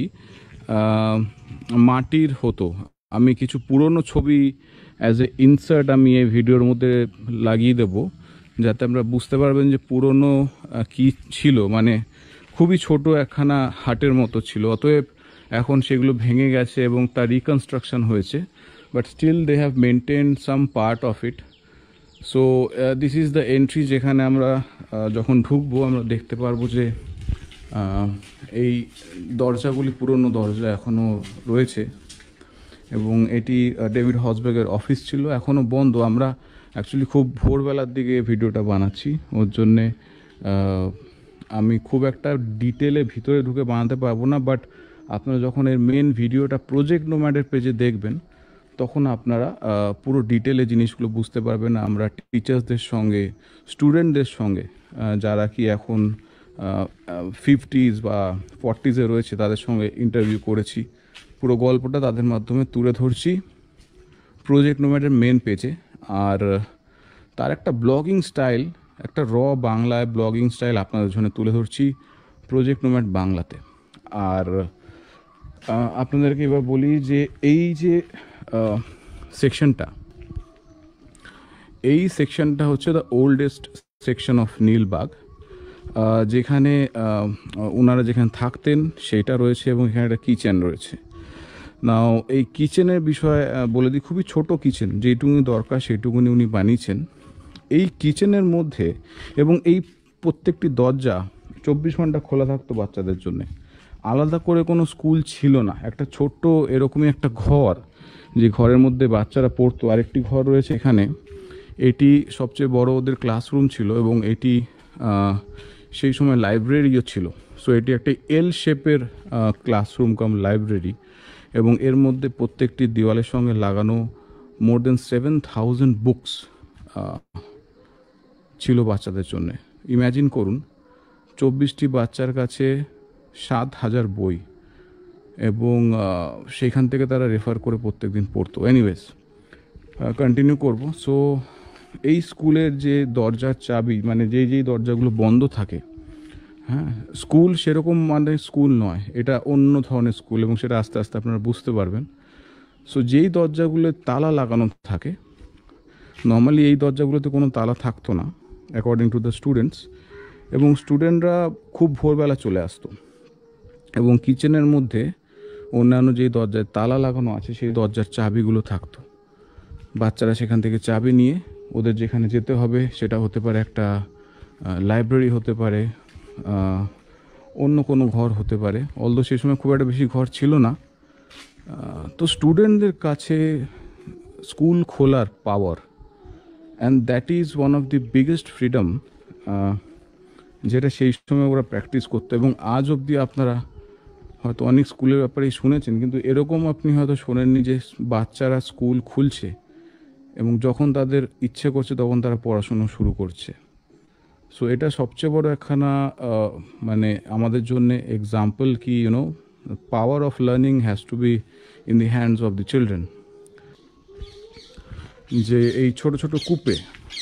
মাটির হতো। আমি কিছু পুরনো ছবি অ্যাজ এ ইনসার্ট আমি এই ভিডিওর মধ্যে লাগিয়ে দেব, যাতে আমরা বুঝতে পারবেন যে পুরনো কি ছিল। মানে খুবই ছোট একখানা হাটের মতো ছিল, অতএব এখন সেগুলো ভেঙে গেছে এবং তার রিকনস্ট্রাকশন হয়েছে, but still they have maintain some part of it. So this is the entry, যেখানে আমরা যখন ঢুকবো আমরা দেখতে পারবো যে এই দরজাগুলি পুরনো দরজা এখনও রয়েছে এবং এটি ডেভিড হসব্রোর অফিস ছিল, এখনও বন্ধ। আমরা অ্যাকচুয়ালি খুব ভোরবেলার দিকে ভিডিওটা বানাচ্ছি, ওর জন্যে আমি খুব একটা ডিটেলে ভিতরে ঢুকে বানাতে পারবো না। বাট আপনারা যখন এর মেন ভিডিওটা প্রজেক্ট নোম্যাডের পেজে দেখবেন তখন আপনারা পুরো ডিটেলে জিনিসগুলো বুঝতে পারবেন। আমরা টিচার্সদের সঙ্গে, স্টুডেন্টদের সঙ্গে, যারা কি এখন 50s বা 40s-এ রয়েছে, তাদের সঙ্গে ইন্টারভিউ করেছি। পুরো গল্পটা তাদের মাধ্যমে তুলে ধরছি প্রজেক্ট নোম্যাডের মেন পেজে। আর তার একটা ব্লগিং স্টাইল, একটা বাংলায় ব্লগিং স্টাইল আপনাদের জন্য তুলে ধরছি প্রজেক্ট নোম্যাড বাংলাতে। আর আপনাদেরকে এবার বলি যে এই যে সেকশনটা, এই সেকশনটা হচ্ছে the oldest section of Nilbag, যেখানে ওনারা যেখানে থাকতেন সেটা রয়েছে, এবং এখানে একটা কিচেন রয়েছে। নাও এই কিচেনের বিষয়ে বলে দিই, খুবই ছোট কিচেন, যেটুকুনি দরকার সেটুকুনি উনি বানিয়েছেন এই কিচেনের মধ্যে। এবং এই প্রত্যেকটি দরজা 24 ঘন্টা খোলা থাকতো বাচ্চাদের জন্য। আলাদা করে কোনো স্কুল ছিল না, একটা ছোট্ট এরকমই একটা ঘর, যে ঘরের মধ্যে বাচ্চারা পড়তো। আরেকটি ঘর রয়েছে এখানে, এটি সবচেয়ে বড় ওদের ক্লাসরুম ছিল, এবং এটি সেই সময় লাইব্রেরিও ছিল। সো এটি একটা এল শেপের ক্লাসরুম কাম লাইব্রেরি, এবং এর মধ্যে প্রত্যেকটি দেওয়ালের সঙ্গে লাগানো মোর দেন 7000 বুকস ছিল বাচ্চাদের জন্য। ইম্যাজিন করুন, 24টি বাচ্চার কাছে 7000 বই, এবং সেখান থেকে তারা রেফার করে প্রত্যেক দিন পড়তো। এনিওয়েজ, কন্টিনিউ করব। সো এই স্কুলের যে দরজার চাবি, মানে যেই দরজাগুলো বন্ধ থাকে, হ্যাঁ, স্কুল সেরকম মানে স্কুল নয়, এটা অন্য ধরনের স্কুল, এবং সেটা আস্তে আস্তে আপনারা বুঝতে পারবেন। সো যেই দরজাগুলো তালা লাগানো থাকে, নর্মালি এই দরজাগুলোতে কোনো তালা থাকতো না অ্যাকর্ডিং টু দ্য স্টুডেন্টস, এবং স্টুডেন্টরা খুব ভোরবেলা চলে আসতো, এবং কিচেনের মধ্যে অন্যান্য যেই দরজায় তালা লাগানো আছে সেই দরজার চাবিগুলো থাকতো। বাচ্চারা সেখান থেকে চাবি নিয়ে ওদের যেখানে যেতে হবে, সেটা হতে পারে একটা লাইব্রেরি, হতে পারে অন্য কোনো ঘর হতে পারে, অলদো সেই সময় খুব একটা বেশি ঘর ছিল না। তো স্টুডেন্টদের কাছে স্কুল খোলার power, and that is one of the biggest freedom, যেটা সেই সময় ওরা প্র্যাকটিস করতো। এবং আজ অবধি আপনারা হয়তো অনেক স্কুলের ব্যাপারেই শুনেছেন, কিন্তু এরকম আপনি হয়তো শোনেননি যে বাচ্চারা স্কুল খুলছে এবং যখন তাদের ইচ্ছে করছে তখন তারা পড়াশুনো শুরু করছে। সো এটা সবচেয়ে বড় একখানা মানে আমাদের জন্য এক্সাম্পল কি, power of learning has to be in the hands of the children. যে এই ছোট ছোট কূপে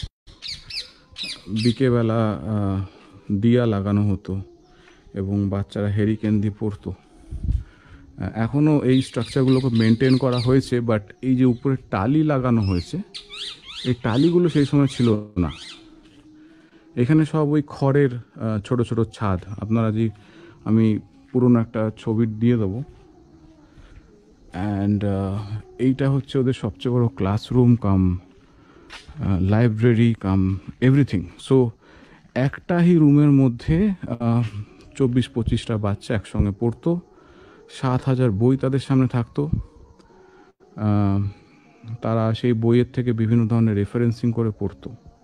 বিকেলবেলা দিয়া লাগানো হতো, এবং বাচ্চারা হেরিকেন দিয়ে পড়তো। এখনও এই স্ট্রাকচারগুলোকে মেনটেন করা হয়েছে, বাট এই যে উপরে টালি লাগানো হয়েছে, এই টালিগুলো সেই সময় ছিল না। এখানে সব ওই খড়ের ছোট ছোট ছাদ। আপনারা যে, আমি পুরনো একটা ছবি দিয়ে দেবো। অ্যান্ড এইটা হচ্ছে ওদের সবচেয়ে বড় classroom cum library cum everything. So একটাই রুমের মধ্যে 24-25টা বাচ্চা একসঙ্গে পড়তো, 7000 বই তাদের সামনে থাকতো। তারা সেই বইয়ের থেকে বিভিন্ন ধরনের রেফারেন্সিং করে পড়তো।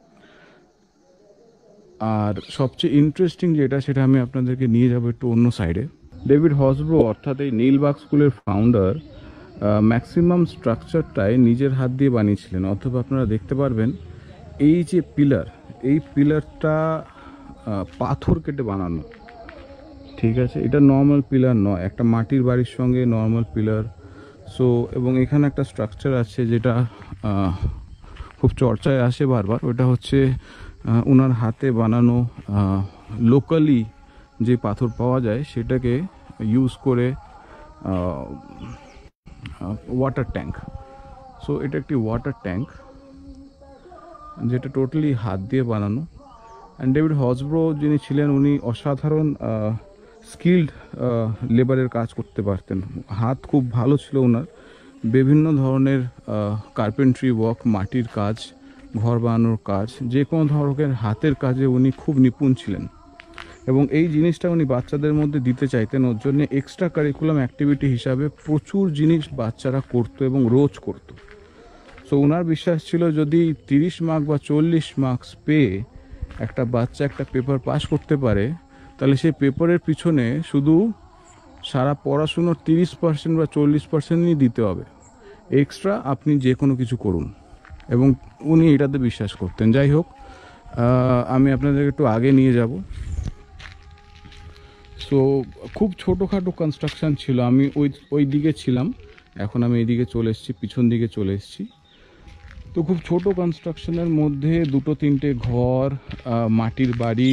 আর সবচেয়ে ইন্টারেস্টিং যেটা, সেটা আমি আপনাদেরকে নিয়ে যাবো একটু অন্য সাইডে। ডেভিড হসব্রো, অর্থাৎ এই নীলবাগ স্কুলের ফাউন্ডার, ম্যাক্সিমাম স্ট্রাকচারটাই নিজের হাত দিয়ে বানিয়েছিলেন। অথবা আপনারা দেখতে পারবেন এই যে পিলার, এই পিলারটা পাথর কেটে বানানো, ঠিক আছে? এটা নর্মাল পিলার নয়, একটা মাটির বাড়ির সঙ্গে নর্মাল পিলার। সো এবং এখানে একটা স্ট্রাকচার আছে যেটা খুব চর্চায় আসে বারবার, ওটা হচ্ছে ওনার হাতে বানানো লোকালি যে পাথর পাওয়া যায় সেটাকে ইউজ করে ওয়াটার ট্যাঙ্ক। সো এটা একটি ওয়াটার ট্যাঙ্ক যেটা টোটালি হাত দিয়ে বানানো। অ্যান্ড ডেভিড হসব্রো যিনি ছিলেন, উনি অসাধারণ স্কিল্ড লেবারের কাজ করতে পারতেন। হাত খুব ভালো ছিল ওনার। বিভিন্ন ধরনের কার্পেন্ট্রি ওয়ার্ক, মাটির কাজ, ঘর বানানোর কাজ, যে কোনো ধরনের হাতের কাজে উনি খুব নিপুণ ছিলেন। এবং এই জিনিসটা উনি বাচ্চাদের মধ্যে দিতে চাইতেন। ওর জন্য এক্সট্রা কারিকুলাম অ্যাক্টিভিটি হিসাবে প্রচুর জিনিস বাচ্চারা করতো এবং রোজ করতো। সো ওনার বিশ্বাস ছিল যদি 30 মার্ক বা 40 মার্কস পেয়ে একটা বাচ্চা একটা পেপার পাস করতে পারে, তাহলে সেই পেপারের পিছনে শুধু সারা পড়াশুনোর 30% বা 40%ই দিতে হবে, এক্সট্রা আপনি যে কোনো কিছু করুন, এবং উনি এটাতে বিশ্বাস করতেন। যাই হোক, আমি আপনাদেরকে একটু আগে নিয়ে যাব। সো খুব ছোটোখাটো কনস্ট্রাকশান ছিল। আমি ওই দিকে ছিলাম, এখন আমি এইদিকে চলে এসেছি, পিছন দিকে চলে এসেছি। তো খুব ছোটো কনস্ট্রাকশনের মধ্যে দুটো তিনটে ঘর, মাটির বাড়ি,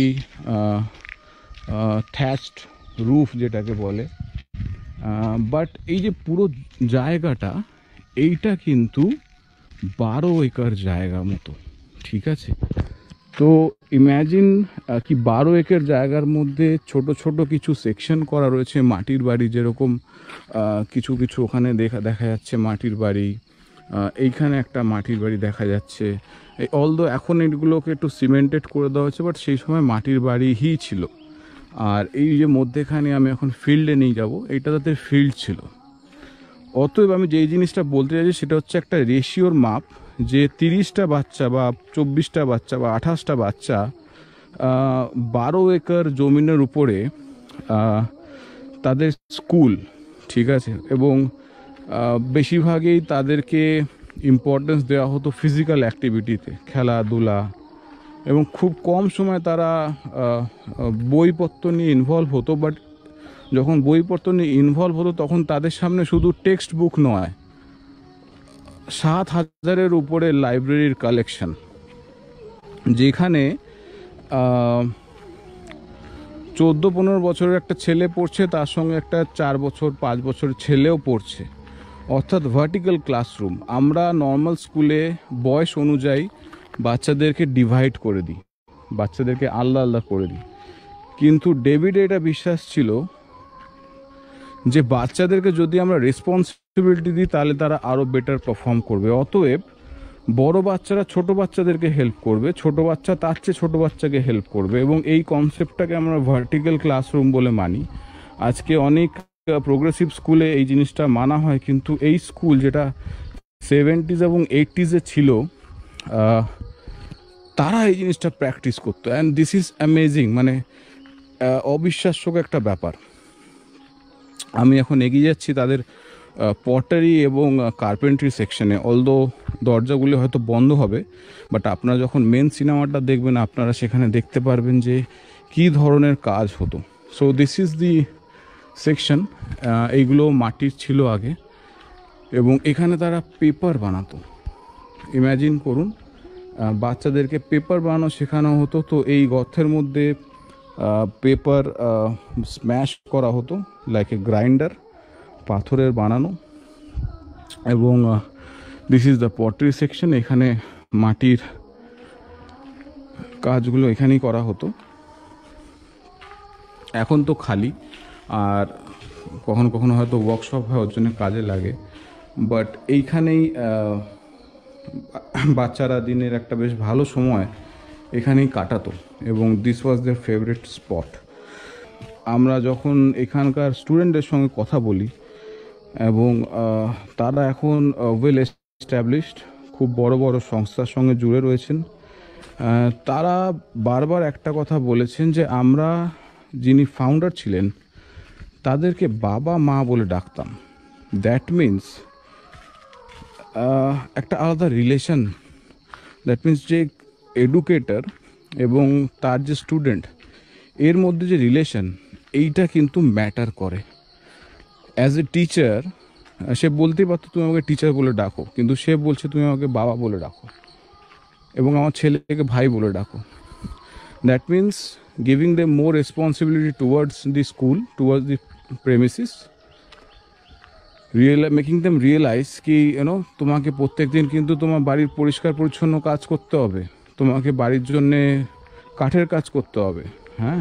থ্যাচড রুফ যেটাকে বলে। বাট এই যে পুরো জায়গাটা, এইটা কিন্তু 12 একর জায়গা মতো, ঠিক আছে? তো ইম্যাজিন কি 12 একর জায়গার মধ্যে ছোট ছোট কিছু সেকশন করা রয়েছে মাটির বাড়ি, যেরকম কিছু কিছু ওখানে দেখা যাচ্ছে মাটির বাড়ি, এইখানে একটা মাটির বাড়ি দেখা যাচ্ছে। অলদো এখন এগুলোকে একটু সিমেন্টেড করে দেওয়া হয়েছে, বাট সেই সময় মাটির বাড়িই ছিল। আর এই যে মধ্যেখানে আমি এখন ফিল্ডে নিয়ে যাব, এইটা তাদের ফিল্ড ছিল। অতএব আমি যেই জিনিসটা বলতে চাইছি সেটা হচ্ছে একটা রেশিওর মাপ, যে 30টা বাচ্চা বা 24টা বাচ্চা বা 28টা বাচ্চা 12 একর জমিনের উপরে তাদের স্কুল, ঠিক আছে? এবং বেশিরভাগই তাদেরকে ইম্পর্টেন্স দেওয়া হতো ফিজিক্যাল অ্যাক্টিভিটিতে, খেলাধুলা, এবং খুব কম সময় তারা বইপত্র নিয়ে ইনভলভ হতো। বাট যখন বইপত্র নিয়ে ইনভলভ হতো তখন তাদের সামনে শুধু টেক্সট বুক নয়, 7,000-এর উপরে লাইব্রেরির কালেকশন, যেখানে 14-15 বছরের একটা ছেলে পড়ছে, তার সঙ্গে একটা 4 বছর 5 বছরের ছেলেও পড়ছে। অর্থাৎ ভার্টিক্যাল ক্লাসরুম। আমরা নর্মাল স্কুলে বয়স অনুযায়ী বাচ্চাদেরকে ডিভাইড করে দিই, বাচ্চাদেরকে আলাদা আলাদা করে দিই, কিন্তু ডেভিডের এটা বিশ্বাস ছিল যে বাচ্চাদেরকে যদি আমরা রেসপন্সিবিলিটি দিই তাহলে তারা আরও বেটার পারফর্ম করবে। অতএব বড় বাচ্চারা ছোট বাচ্চাদেরকে হেল্প করবে, ছোট বাচ্চা তার চেয়ে ছোটো বাচ্চাকে হেল্প করবে, এবং এই কনসেপ্টটাকে আমরা ভার্টিক্যাল ক্লাসরুম বলে মানি। আজকে অনেক প্রোগ্রেসিভ স্কুলে এই জিনিসটা মানা হয়, কিন্তু এই স্কুল যেটা 70s এবং 80s ছিল, তারা এই জিনিসটা প্র্যাকটিস করতো। অ্যান্ড দিস ইজ অ্যামেজিং, মানে অবিশ্বাস্য একটা ব্যাপার। আমি এখন এগিয়ে যাচ্ছি তাদের পটারি এবং কার্পেন্ট্রি সেকশনে। অলদো দরজাগুলি হয়তো বন্ধ হবে, বাট আপনারা যখন মেন সিনেমাটা দেখবেন আপনারা সেখানে দেখতে পারবেন যে কী ধরনের কাজ হতো। So this is the section. এইগুলো মাটির ছিল আগে, এবং এখানে তারা পেপার বানাতো। ইম্যাজিন করুন, বাচ্চাদেরকে পেপার বানানো শেখানো হতো। তো এই গর্তের মধ্যে পেপার স্ম্যাশ করা হতো লাইক এ গ্রাইন্ডার, পাথরের বানানো। এবং this is the pottery section. এখানে মাটির কাজগুলো এখানেই করা হতো। এখন তো খালি, আর কখনো কখনো হয়তো ওয়ার্কশপ হয়, ওর জন্য কাজে লাগে। বাট এইখানেই বাচ্চারা দিনের একটা বেশ ভালো সময় এখানেই কাটাতো, এবং this was their favourite spot. আমরা যখন এখানকার স্টুডেন্টদের সঙ্গে কথা বলি, এবং তারা এখন ওয়েল এস্টাবলিশড, খুব বড় বড় সংস্থার সঙ্গে জুড়ে রয়েছেন, তারা বারবার একটা কথা বলেছেন যে আমরা যিনি ফাউন্ডার ছিলেন তাদেরকে বাবা মা বলে ডাকতাম। দ্যাট মিন্স একটা আলাদা রিলেশন। দ্যাট মিন্স যে এডুকেটর এবং তার যে স্টুডেন্ট, এর মধ্যে যে রিলেশন, এইটা কিন্তু ম্যাটার করে। অ্যাজ এ টিচার সে বলতেই পারতো তুমি আমাকে টিচার বলে ডাকো, কিন্তু সে বলছে তুমি আমাকে বাবা বলে ডাকো, এবং আমার ছেলেকে ভাই বলে ডাকো। That means giving them more responsibility towards the school, towards the premises, making them realise কি তোমাকে প্রত্যেক দিন কিন্তু তোমার বাড়ির পরিষ্কার পরিচ্ছন্ন কাজ করতে হবে, তোমাকে বাড়ির জন্যে কাঠের কাজ করতে হবে, হ্যাঁ,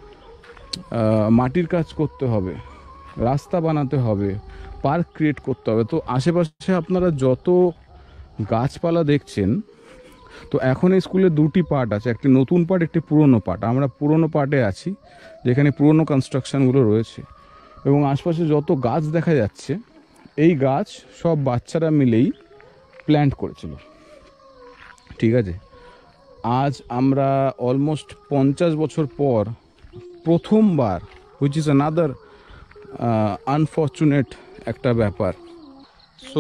মাটির কাজ করতে হবে, রাস্তা বানাতে হবে, পার্ক ক্রিয়েট করতে হবে। তো আশেপাশে আপনারা যত গাছপালা দেখছেন, তো এখন এই স্কুলে দুটি পার্ট আছে, একটি নতুন পার্ট, একটি পুরনো পার্ট। আমরা পুরনো পার্টে আছি, যেখানে পুরনো কনস্ট্রাকশনগুলো রয়েছে, এবং আশপাশে যত গাছ দেখা যাচ্ছে, এই গাছ সব বাচ্চারা মিলেই প্ল্যান্ট করেছিল, ঠিক আছে? আজ আমরা অলমোস্ট 50 বছর পর প্রথমবার, হুইচ ইজ অ্যানাদার আনফর্চুনেট একটা ব্যাপার, সো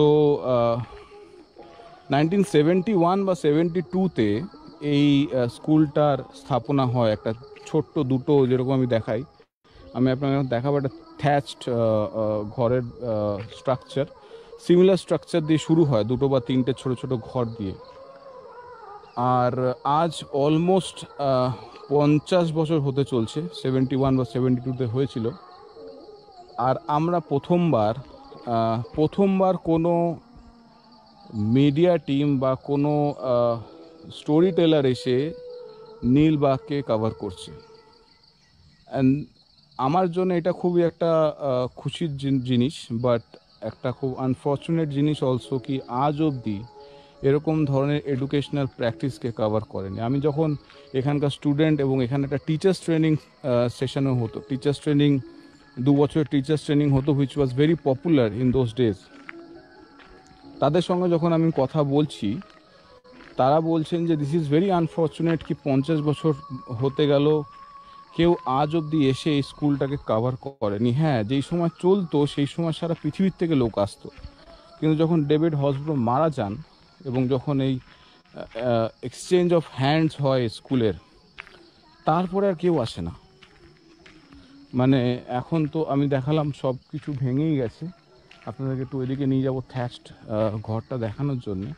1971 বা 72-তে এই স্কুলটার স্থাপনা হয়। একটা ছোট্ট দুটো, যেরকম আমি দেখাই, আমি আপনাকে দেখাবো একটা থ্যাচড ঘরের স্ট্রাকচার, সিমিলার স্ট্রাকচার দিয়ে শুরু হয়, দুটো বা তিনটে ছোট ছোট ঘর দিয়ে। আর আজ অলমোস্ট 50 বছর হতে চলছে, 71 বা 72-তে হয়েছিল। আর আমরা প্রথমবার কোনো মিডিয়া টিম বা কোনো স্টোরি টেলার এসে নীলবাগকে কভার করছে। অ্যান্ড আমার জন্য এটা খুবই একটা খুশির জিনিস, বাট একটা খুব আনফর্চুনেট জিনিস অলসো, কি আজ অবধি এরকম ধরনের এডুকেশনাল প্র্যাকটিসকে কভার করেনি। আমি যখন এখানকার স্টুডেন্ট, এবং এখানে একটা টিচার্স ট্রেনিং সেশনও হতো, টিচার্স ট্রেনিং 2 বছরের টিচার্স ট্রেনিং হতো, which was very popular in those days. তাদের সঙ্গে যখন আমি কথা বলছি, তারা বলছেন যে দিস ইজ ভেরি আনফর্চুনেট, কি 50 বছর হতে গেল, কেউ আজ অবধি এসে এই স্কুলটাকে কভার করেনি। হ্যাঁ, যেই সময় চলতো সেই সময় সারা পৃথিবীর থেকে লোক আসতো, কিন্তু যখন ডেভিড হসব্রো মারা যান এবং যখন এই এক্সচেঞ্জ অফ হ্যান্ডস হয় স্কুলের, তারপরে আর কেউ আসে না। মানে এখন তো আমি দেখালাম সব কিছু ভেঙেই গেছে, আপনাদেরকে একটু ওইদিকে নিয়ে যাবো থ্যাচড ঘরটা দেখানোর জন্যে।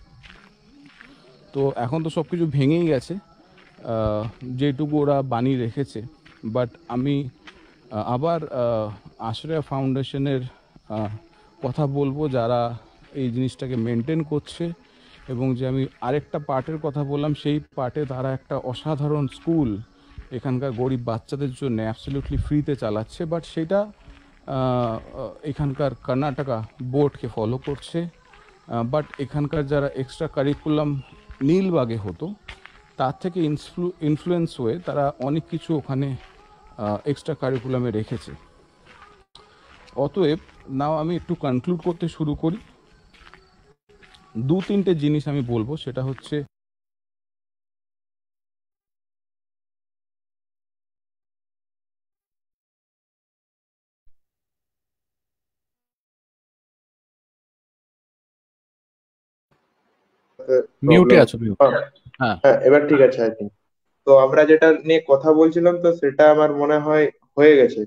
তো এখন তো সব কিছু ভেঙেই গেছে, যেটুকু ওরা বানিয়ে রেখেছে। বাট আমি আবার আশ্রয়া ফাউন্ডেশনের কথা বলবো, যারা এই জিনিসটাকে মেনটেন করছে, এবং যে আমি আরেকটা পার্টের কথা বললাম, সেই পার্টে তারা একটা অসাধারণ স্কুল এখানকার গরিব বাচ্চাদের জন্য অ্যাবসলিউটলি ফ্রিতে চালাচ্ছে। বাট সেটা এখানকার কর্ণাটকা বোর্ডকে ফলো করছে। বাট এখানকার যারা এক্সট্রা কারিকুলাম নীলবাগে হতো, তার থেকে ইনফ্লুয়েন্স হয়ে তারা অনেক কিছু ওখানে এক্সট্রা কারিকুলামে রেখেছে। অতএব নাও আমি একটু কনক্লুড করতে শুরু করি। 2-3টে জিনিস আমি বলবো, সেটা হচ্ছে মিউটে প্রবলেম। আছো মিউট। হ্যাঁ হ্যাঁ, এবার ঠিক আছে আই থিঙ্ক। তো আমরা যেটা নিয়ে কথা বলছিলাম, তো সেটা আমার মনে হয় হয়ে গেছে।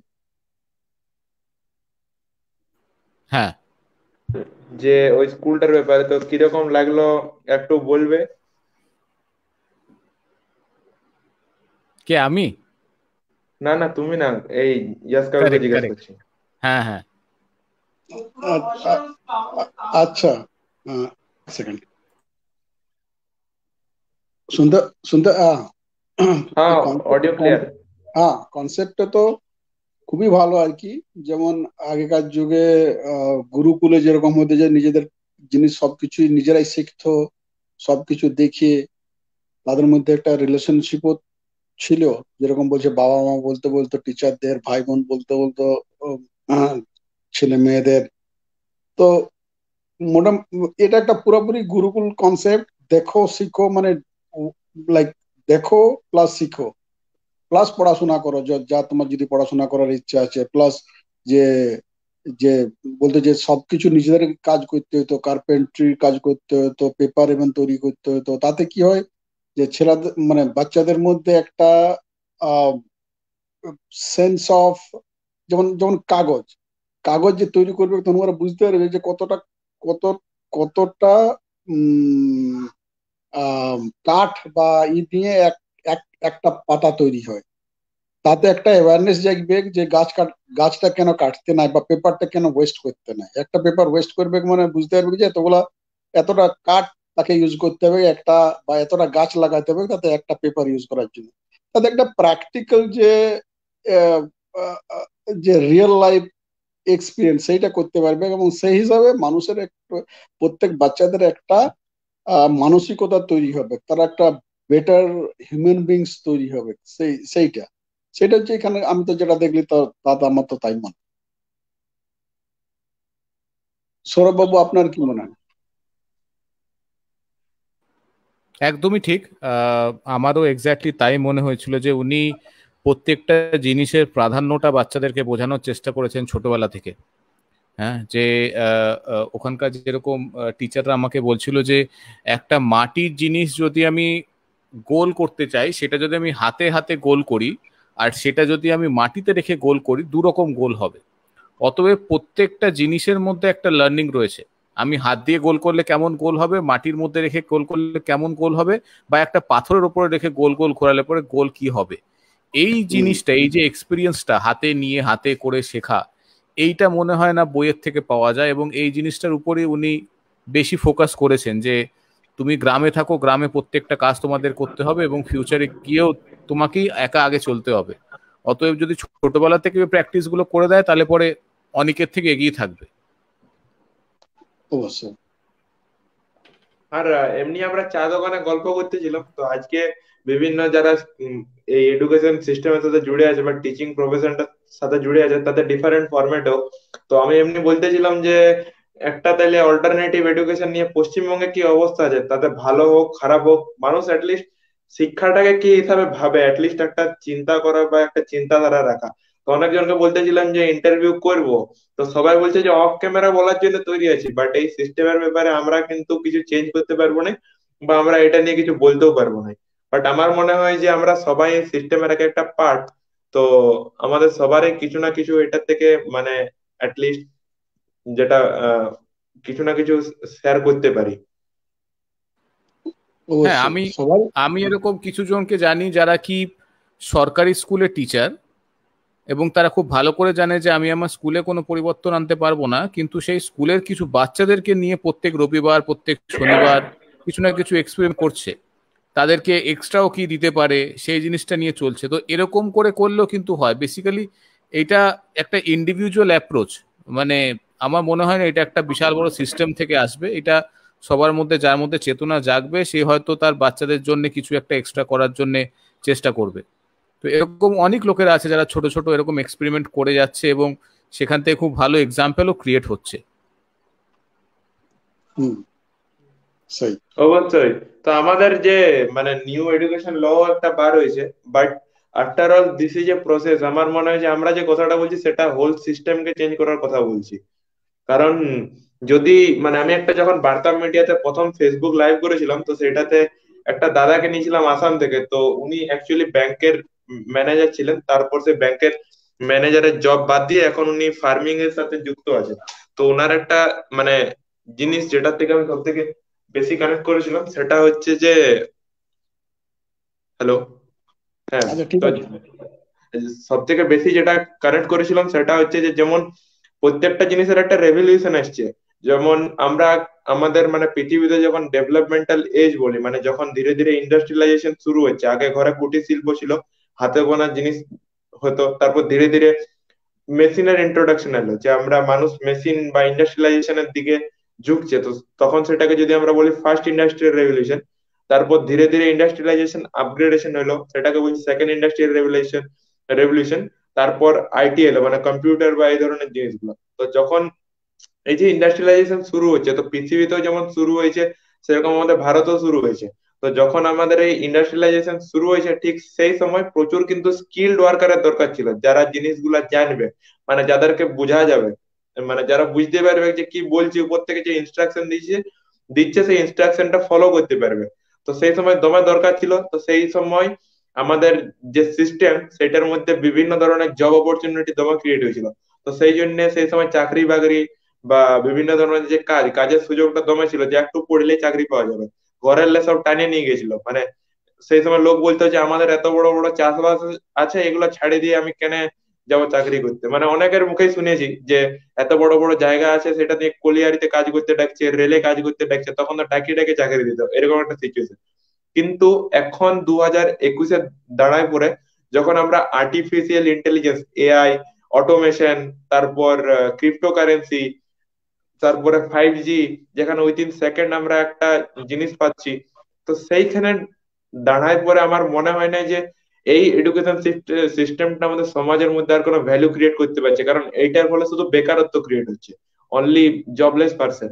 হ্যাঁ। যে ওই স্কুলটার ব্যাপারে তো কিরকম লাগলো একটু বলবে? কে, আমি? না না, তুমি না, এই ইয়াস কাকুকে কারেক্ট জিজ্ঞেস কারেক্ট। করছি। হ্যাঁ হ্যাঁ। আচ্ছা, সেকেন্ড, শুনতে শুনতে হ্যাঁ, অডিও ক্লিয়ার। হ্যাঁ, কনসেপ্টটা তো খুবই ভালো আর কি। যেমন আগেকার যুগে গুরুকুলে যেরকম হতো, যে নিজেদের জিনিস সবকিছুই নিজেরাই শিখতো, সবকিছু দেখে তাদের মধ্যে একটা রিলেশনশিপও ছিল। যেরকম বলছে, বাবা মা বলতে বলতো টিচারদের, ভাই বোন বলতে বলতো আহ, ছেলে মেয়েদের। তো এটা একটা পুরোপুরি গুরুকুল কনসেপ্ট। দেখো শিখো, মানে লাইক দেখো প্লাস শিখো প্লাস পড়াশোনা করো, যা তোমার যদি পড়াশোনা করার ইচ্ছা আছে, প্লাস যে যে বলতে যে সবকিছু নিজেদের কাজ করতে হতো, কার্পেন্ট্রির কাজ করতে হতো, পেপার এবং তৈরি করতে হতো। তাতে কি হয়, যে ছেলেদের মানে বাচ্চাদের মধ্যে একটা সেন্স অফ, যেমন যেমন কাগজ কাগজ যে তৈরি করবে, তখন ওরা বুঝতে পারবে যে কতটা কত কতটা উম কাঠ বা দিয়ে একটা পাতা তৈরি হয়। তাতে একটা অ্যাওয়ারনেস জাগবে যে গাছটা কেন কাটতে নাই, বা পেপারটা কেন ওয়েস্ট করতে নাই। একটা পেপার ওয়েস্ট করবে মানে বুঝতে পারবে যে এতটা কাঠ তাকে ইউজ করতে হবে একটা, বা এতটা গাছ লাগাতে হবে তাতে একটা পেপার ইউজ করার জন্য। তাতে একটা প্র্যাকটিক্যাল আহ, আহ, যে রিয়েল লাইফ এক্সপিরিয়েন্স সেইটা করতে পারবে, এবং সেই হিসাবে মানুষের প্রত্যেক বাচ্চাদের একটা মানসিকতা তৈরি হবে, তারা একটা বেটার হিউম্যান বিংস তৈরি হবে। সেইটা সেটা হচ্ছে এখানে আমি তো যেটা দেখলি, তা আমার তো তাই মনে হয়। সৌরভ বাবু, আপনার কি মনে হয়? একদমই ঠিক। আমারও এক্স্যাক্টলি তাই মনে হয়েছিল, যে উনি প্রত্যেকটা জিনিসের প্রাধান্যটা বাচ্চাদেরকে বোঝানোর চেষ্টা করেছেন ছোটবেলা থেকে। হ্যাঁ, যে ওখানকার যেরকম টিচাররা আমাকে বলছিল যে একটা মাটির জিনিস যদি আমি গোল করতে চাই, সেটা যদি আমি হাতে হাতে গোল করি আর সেটা যদি আমি মাটিতে রেখে গোল করি, দু রকম গোল হবে। অতএব প্রত্যেকটা জিনিসের মধ্যে একটা লার্নিং রয়েছে। আমি হাত দিয়ে গোল করলে কেমন গোল হবে, মাটির মধ্যে রেখে গোল করলে কেমন গোল হবে, বা একটা পাথরের উপরে রেখে গোল গোল ঘোরালে পরে গোল কি হবে। এই জিনিসটা, এই যে এক্সপিরিয়েন্সটা হাতে নিয়ে হাতে করে শেখা, এইটা মনে হয় না বইয়ের থেকে পাওয়া যায়। এবং এই জিনিসটার উপরে উনি বেশি ফোকাস করেছেন যে তুমি গ্রামে থাকো, গ্রামে প্রত্যেকটা কাজ তোমাদের করতে হবে এবং ফিউচারে গিয়েও তোমাকেই একা আগে চলতে হবে। অতএব যদি ছোটবেলা থেকে প্র্যাকটিস গুলো করে দেয় তাহলে পরে অনেকের থেকে এগিয়ে থাকবে। অবশ্যই। আর এমনি আমরা চা দোকানে গল্প করতেছিলাম, তো আজকে বিভিন্ন যারা এই এডুকেশন সিস্টেমের সাথে জুড়ে আছে বা টিচিং প্রফেশনটার সাথে জুড়ে আছে, তাদের ডিফারেন্ট ফরম্যাটেও। তো আমি এমনি বলতেছিলাম যে একটা তাইলে অল্টারনেটিভ এডুকেশন নিয়ে পশ্চিমবঙ্গে কি অবস্থা আছে, তাতে ভালো হোক খারাপ হোক, মানুষ অ্যাটলিস্ট শিক্ষাটাকে কি হিসাবে ভাবে, অ্যাটলিস্ট একটা চিন্তা করা বা একটা চিন্তাধারা রাখা। তো অনেকজনকে বলতেছিলাম যে ইন্টারভিউ করব, তো সবাই বলছে যে অফ ক্যামেরা বলার জন্য তৈরি আছি, বাট এই সিস্টেমের ব্যাপারে আমরা কিন্তু কিছু চেঞ্জ করতে পারবো না, বা আমরা এটা নিয়ে কিছু বলতেও পারবো না। বাট আমার মনে হয় যে আমরা সবাই এই সিস্টেমের এক একটা পার্ট। তো আমাদের সবারই কিছু না কিছু এটা থেকে মানে অ্যাটলিস্ট যেটা কিছু না কিছু শেয়ার করতে পারি। হ্যাঁ, অবশ্যই আমি সবাই। আমি এরকম কিছু জনকে জানি যারা কি সরকারি স্কুলের টিচার, এবং তারা খুব ভালো করে জানে যে আমি আমার স্কুলে কোনো পরিবর্তন আনতে পারবো না, কিন্তু সেই স্কুলের কিছু বাচ্চাদেরকে নিয়ে প্রত্যেক রবিবার প্রত্যেক শনিবার কিছু না কিছু এক্সপেরিমেন্ট করছে, তাদেরকে এক্সট্রাও কি দিতে পারে সেই জিনিসটা নিয়ে চলছে। তো এরকম করে করলেও কিন্তু হয়। বেসিক্যালি এটা একটা ইন্ডিভিজুয়াল অ্যাপ্রোচ। মানে আমার মনে হয় না এটা একটা বিশাল বড় সিস্টেম থেকে আসবে। এটা সবার মধ্যে, যার মধ্যে চেতনা জাগবে, সে হয়তো তার বাচ্চাদের জন্য কিছু একটা এক্সট্রা করার জন্য চেষ্টা করবে। তো এরকম অনেক লোকেরা আছে যারা ছোট ছোট এরকম এক্সপেরিমেন্ট করে যাচ্ছে এবং সেখান থেকে খুব ভালো এক্সাম্পলও ক্রিয়েট হচ্ছে। হুম, সেই অবশ্যই। তো আমাদের যে মানে নিউ এডুকেশন ল একটা বার হয়েছে, but after all this is a process. আমার মনে হয় যে আমরা যে কথাটা বলছি সেটা হোল সিস্টেমকে চেঞ্জ করার কথা বলছি। কারণ যদি মানে আমি একটা যখন বার্তা মিডিয়াতে প্রথম ফেসবুক লাইভ করেছিলাম, তো সেটাতে একটা দাদাকে নিয়েছিলাম আসাম থেকে। তো উনি অ্যাকচুয়ালি ব্যাংকের ম্যানেজার ছিলেন, তারপর সে ব্যাংকের ম্যানেজারের জব বাদ দিয়ে এখন উনি ফার্মিং এর সাথে যুক্ত আছে। তো ওনার একটা মানে জিনিস যেটা থেকে আমি সব থেকে বেশি কানেক্ট করেছিলাম সেটা হচ্ছে যে, হ্যালো, হ্যাঁ, আচ্ছা, ঠিক তো আছে। সব থেকে বেশি যেটা কানেক্ট করেছিলাম সেটা হচ্ছে যে যেমন প্রত্যেকটা জিনিসের একটা রেভলিউশন আসছে। যেমন আমরা আমাদের মানে পৃথিবীতে যখন ডেভেলপমেন্টাল এজ বলি, মানে যখন ধীরে ধীরে ইন্ডাস্ট্রিয়ালাইজেশন শুরু হচ্ছে, আগে ঘরে কুটির শিল্প ছিল, হাতে গোনা জিনিস হতো, তারপর ধীরে ধীরে মেশিনের ইন্ট্রোডাকশন এলো, যে আমরা মানুষ মেশিন বা ইন্ডাস্ট্রিয়ালাইজেশনের দিকে ঝুঁকছে। তো তখন সেটাকে যদি আমরা বলি ফার্স্ট ইন্ডাস্ট্রিয়াল রেভলিউশন। তারপর ধীরে ধীরে ইন্ডাস্ট্রিয়ালাইজেশন আপগ্রেডেশন হলো, সেটাকে বলছি সেকেন্ড ইন্ডাস্ট্রিয়াল রেভলিউশন। তারপর আইটি এলো, মানে কম্পিউটার বা এই ধরনের জিনিসগুলো। তো যখন এই যে ইন্ডাস্ট্রিয়ালাইজেশন শুরু হচ্ছে, তো পৃথিবীতেও যেমন শুরু হয়েছে সেরকম আমাদের ভারতেও শুরু হয়েছে। তো যখন আমাদের এই ইন্ডাস্ট্রিয়ালাইজেশন শুরু হয়েছে, ঠিক সেই সময় প্রচুর কিন্তু স্কিল্ড ওয়ার্কারের দরকার ছিল, যারা জিনিসগুলা জানবে, মানে যাদেরকে বোঝা যাবে, মানে যারা বুঝতে পারবে যে কি বলছি, উপর থেকে যে ইনস্ট্রাকশন দিচ্ছে দিচ্ছে সেই ইনস্ট্রাকশনটা ফলো করতে পারবে। তো সেই সময় দমে দরকার ছিল। তো সেই সময় আমাদের যে সিস্টেম সেটার মধ্যে বিভিন্ন ধরনের জব অপরচুনিটি দমে ক্রিয়েট হয়েছিল। তো সেই জন্য সেই সময় চাকরি বাকরি বা বিভিন্ন ধরনের যে কাজের সুযোগটা দমে ছিল, যে একটু পড়লেই চাকরি পাওয়া যাবে। ঘরের লে সব টানিয়ে নিয়ে গেছিল। মানে সেই সময় লোক বলতো যে আমাদের এত বড় বড় চাষবাস আছে, এগুলো ছাড়ে দিয়ে আমি কেন যাবো চাকরি করতে। মানে অনেকের মুখেই শুনেছি যে এত বড় বড় জায়গা আছে, সেটা দিয়ে কলিয়ারিতে কাজ করতে ডাকছে, রেলে কাজ করতে ডাকছে, তখন তো ডাকি ডাকে চাকরি দিত, এরকম একটা সিচুয়েশন। কিন্তু এখন 2021-এ দাঁড়ায় পড়ে, যখন আমরা আর্টিফিশিয়াল ইন্টেলিজেন্স, এআই, অটোমেশন, তারপর ক্রিপ্টোকারেন্সি, তারপরে 5G, যেখানে উইদিন সেকেন্ড আমরা একটা জিনিস পাচ্ছি, তো সেইখানে দাঁড়ায় পরে আমার মনে হয় না যে এই এডুকেশন সিস্টেমটা আমাদের সমাজের মধ্যে আর কোনো ভ্যালু ক্রিয়েট করতে পারছে। কারণ এইটার ফলে শুধু বেকারত্ব ক্রিয়েট হচ্ছে, অনলি জবলেস পারসন।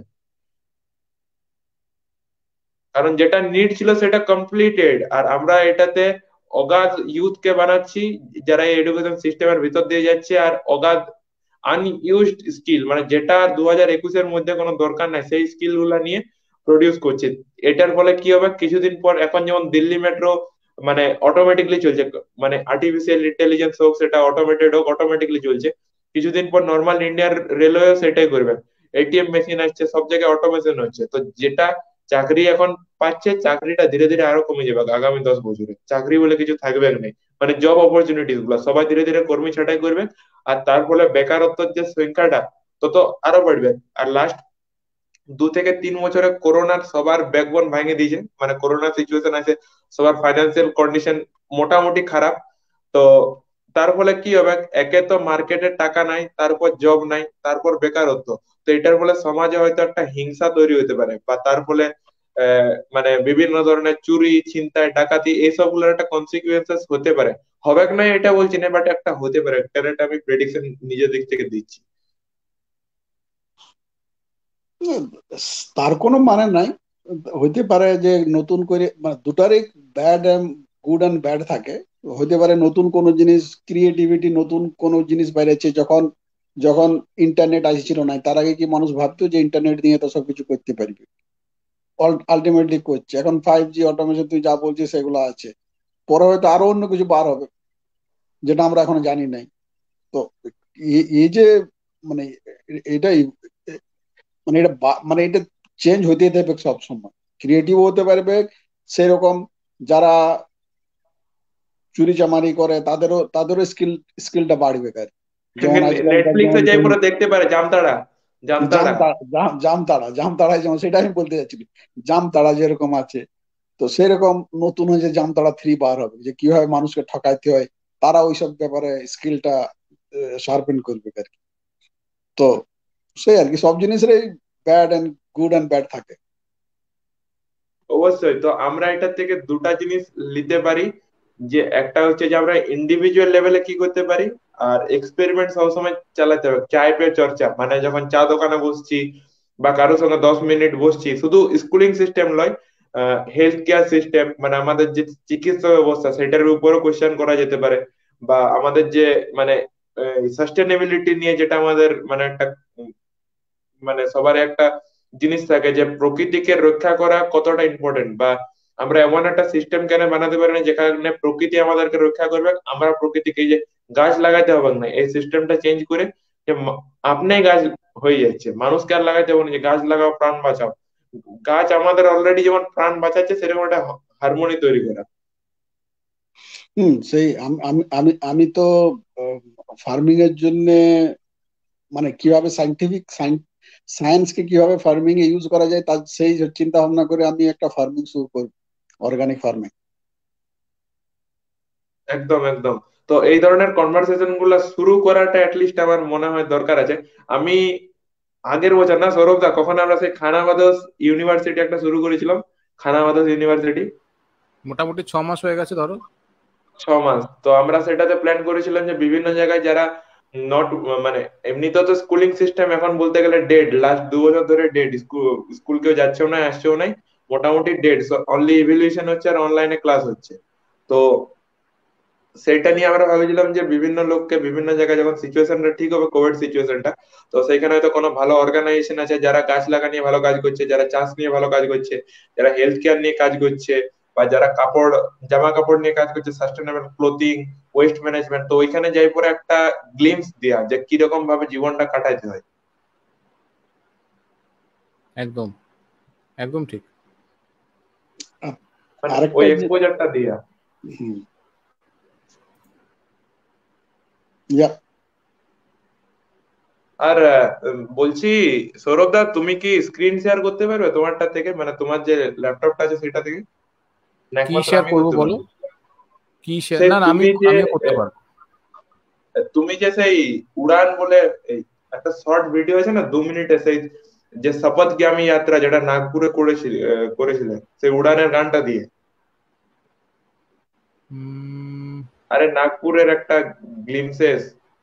কারণ যেটা নিড ছিল সেটা কমপ্লিটেড, আর আমরা এটাতে অগাধ ইউথ কে বানাচ্ছি যারা এই এডুকেশন সিস্টেমের ভিতর দিয়ে যাচ্ছে, আর অগাধ আনইউজড স্কিল, মানে যেটা 2021-এর মধ্যে কোনো দরকার নাই সেই স্কিল গুলা নিয়ে প্রডিউস করছে। এটার ফলে কি হবে, কিছুদিন পর এখন যেমন দিল্লি মেট্রো মানে অটোমেটিকলি চলছে, মানে আর্টিফিশিয়াল ইন্টেলিজেন্স হোক, সেটা অটোমেটেড হোক, অটোমেটিকলি চলছে। কিছুদিন পর নর্মাল ইন্ডিয়ার রেলওয়ে সেটাই করবে। এটিএম মেশিন আসছে, সব জায়গায় অটোমেশন হচ্ছে। তো যেটা চাকরি এখন পাচ্ছে, চাকরিটা ধীরে ধীরে আরো কমে যাবে আগামী 10 বছরে। চাকরি বলে কিছু থাকবে না, মানে জব অপরচুনিটিস গুলা সবাই ধীরে ধীরে কর্মী ছাঁটাই করবে। আর তার ফলে বেকারত্বের যে সংখ্যাটা তত আরো বাড়বে। আর লাস্ট 2 থেকে 3 বছরে করোনার সবার ব্যাকবোন ভেঙে দিয়েছে, মানে করোনা সিচুয়েশন আছে, সবার ফাইন্যান্সিয়াল কন্ডিশন মোটামুটি খারাপ। তো তার ফলে কি হবে, একে তো মার্কেটে টাকা নাই, তারপর জব নাই, তারপর বেকারত্ব। তো এটার ফলে সমাজে হয়তো একটা হিংসা তৈরি হতে পারে, বা তার ফলে মানে বিভিন্ন ধরনের চুরি, ছিনতাই, ডাকাতি এইসব গুলোর একটা কনসিকুয়েন্সেস হতে পারে। হবে না এটা বলছি না, বাট একটা হতে পারে, এটা আমি প্রেডিকশন নিজের দিক থেকে দিচ্ছি। তার কোনো মানে নাই। হইতে পারে যে নতুন করে, মানে দুটারই ব্যাড গুড অ্যান্ড ব্যাড থাকে। হইতে পারে নতুন কোনো জিনিস, ক্রিয়েটিভিটি, নতুন কোনো জিনিস বাইরেছে। যখন যখন ইন্টারনেট আসছিল না, তার আগে কি মানুষ ভাবতো যে ইন্টারনেট দিয়ে তো সবকিছু করতে পারবে? আলটিমেটলি করছে। এখন 5G অটোমেশন, তুই যা বলছিস সেগুলো আছে, পরে হয়তো আরো অন্য কিছু বার হবে যেটা আমরা এখনো জানি নাই। তো এই যে মানে এটাই, মানে মানে এটা চেঞ্জ হতে থাকবে সব সময়। ক্রিয়েটিভ হতে পারবে সেরকম, যারা চুরি চামারি করে তাদেরও স্কিলটা বাড়বে কার। যেমন আজকালকার নেটফ্লিক্সে যেমন যাই পুরো দেখতে পারে জামতাড়া, জামতাড়া। জামতাড়া যেমন, সেটা আমি বলতে চাচ্ছি। জামতাড়া যেরকম আছে, তো সেরকম নতুন হয়েছে জামতাড়া 3 বার হবে, যে কিভাবে মানুষকে ঠকাইতে হয়। তারা ওইসব ব্যাপারে স্কিলটা শার্পেন করবে আর কি। তো সেই আর কি, সব জিনিসেরই bad and good and bad থাকে। অবশ্যই। তো আমরা এটা থেকে দুটা জিনিস নিতে পারি, যে একটা হচ্ছে যে আমরা ইন্ডিভিজুয়াল লেভেলে কি করতে পারি, আর এক্সপেরিমেন্ট সবসময় চালাতে হবে। চায় পে চর্চা, মানে যখন চা দোকানে বসছি বা কারোর সঙ্গে 10 মিনিট বসছি, শুধু স্কুলিং সিস্টেম নয়, হেলথ কেয়ার সিস্টেম, মানে আমাদের যে চিকিৎসা ব্যবস্থা সেটার উপরও কোশ্চেন করা যেতে পারে। বা আমাদের যে মানে সাস্টেনেবিলিটি নিয়ে যেটা আমাদের মানে একটা মানে সবার একটা জিনিস থাকে যে প্রকৃতিকে রক্ষা করা কতটা ইম্পর্টেন্ট, বা আমরা এমন একটা সিস্টেম কেন বানাতে পারি না যেখানে প্রকৃতি আমাদেরকে রক্ষা করবে, আমরা প্রকৃতিকে, এই যে গাছ লাগাইতে হবে না, এই সিস্টেমটা চেঞ্জ করে যে আপনি গাছ হয়ে যাচ্ছে, মানুষকে আর লাগাইতে হবে না যে গাছ লাগাও প্রাণ বাঁচাও। গাছ আমাদের অলরেডি যেমন প্রাণ বাঁচাচ্ছে, সেরকম একটা হারমোনি তৈরি করা। সেই আমি আমি আমি আমি তো ফার্মিং এর জন্য, মানে কিভাবে সায়েন্সকে কিভাবে ফার্মিং এ ইউজ করা যায় তার সেই চিন্তা ভাবনা করে আমি একটা ফার্মিং শুরু করব, অর্গানিক ফার্মিং। একদম একদম। তো এই ধরনের কনভারসেশন গুলা শুরু করাটা অ্যাটলিস্ট আমার মনে হয় দরকার আছে। আমি আগের বছর না সৌরভ দা, কখন আমরা সেই খানাবাদস ইউনিভার্সিটি একটা শুরু করেছিলাম, খানাবাদস ইউনিভার্সিটি। মোটামুটি 6 মাস হয়ে গেছে ধরো। 6 মাস। তো আমরা সেটাতে প্ল্যান করেছিলাম যে বিভিন্ন জায়গায় যারা নট, মানে এমনিতে তো স্কুলিং সিস্টেম এখন বলতে গেলে ডেড, লাস্ট 2 বছর ধরে ডেড। স্কুল কেউ যাচ্ছেও না, আসছেও নাই, মোটামুটি ডেড। অনলি ইভ্যালুয়েশন হচ্ছে আর অনলাইনে ক্লাস হচ্ছে। তো সেইটা নিয়ে আমরা ভাবেছিলাম যে বিভিন্ন লোককে বিভিন্ন জায়গায়, যখন সিচুয়েশনটা ঠিক হবে, কোভিড সিচুয়েশনটা, তো সেইখানে হয়তো কোনো ভালো অর্গানাইজেশন আছে যারা গাছ লাগা নিয়ে ভালো কাজ করছে, যারা চাষ নিয়ে ভালো কাজ করছে, যারা হেলথ কেয়ার নিয়ে কাজ করছে, বা যারা কাপড়, জামা কাপড় নিয়ে কাজ করছে, সাস্টেনেবল ক্লোথিং, ওয়েস্ট ম্যানেজমেন্ট। তো ওইখানে যাই পরে একটা গ্লিমস দেয়া যে কিরকম ভাবে জীবনটা কাটাইতে হয়। একদম একদম ঠিক। মানে আরেকটা ওই যে, এক্সপোজারটা দিয়া। হুম, ইয়া, আর বলছি সৌরভ দা, তুমি কি স্ক্রিন শেয়ার করতে পারবে তোমারটা থেকে, মানে তোমার যে ল্যাপটপটা আছে সেটা থেকে, না কি একমাত্র শেয়ার আমি করবো করতে বলো? পারবো? কি শেয়ার? সেই না না, তুমি যে আমিও করতে পারবো। তুমি যে সেই উড়ান বলে এই একটা শর্ট ভিডিও আছে না 2 মিনিটে, সেই যে শপথগামী যাত্রা যেটা নাগপুরে করেছিলেন, সেই উড়ানের গানটা দিয়ে। উম, আরে নাগপুরের একটা গ্লিমসেস,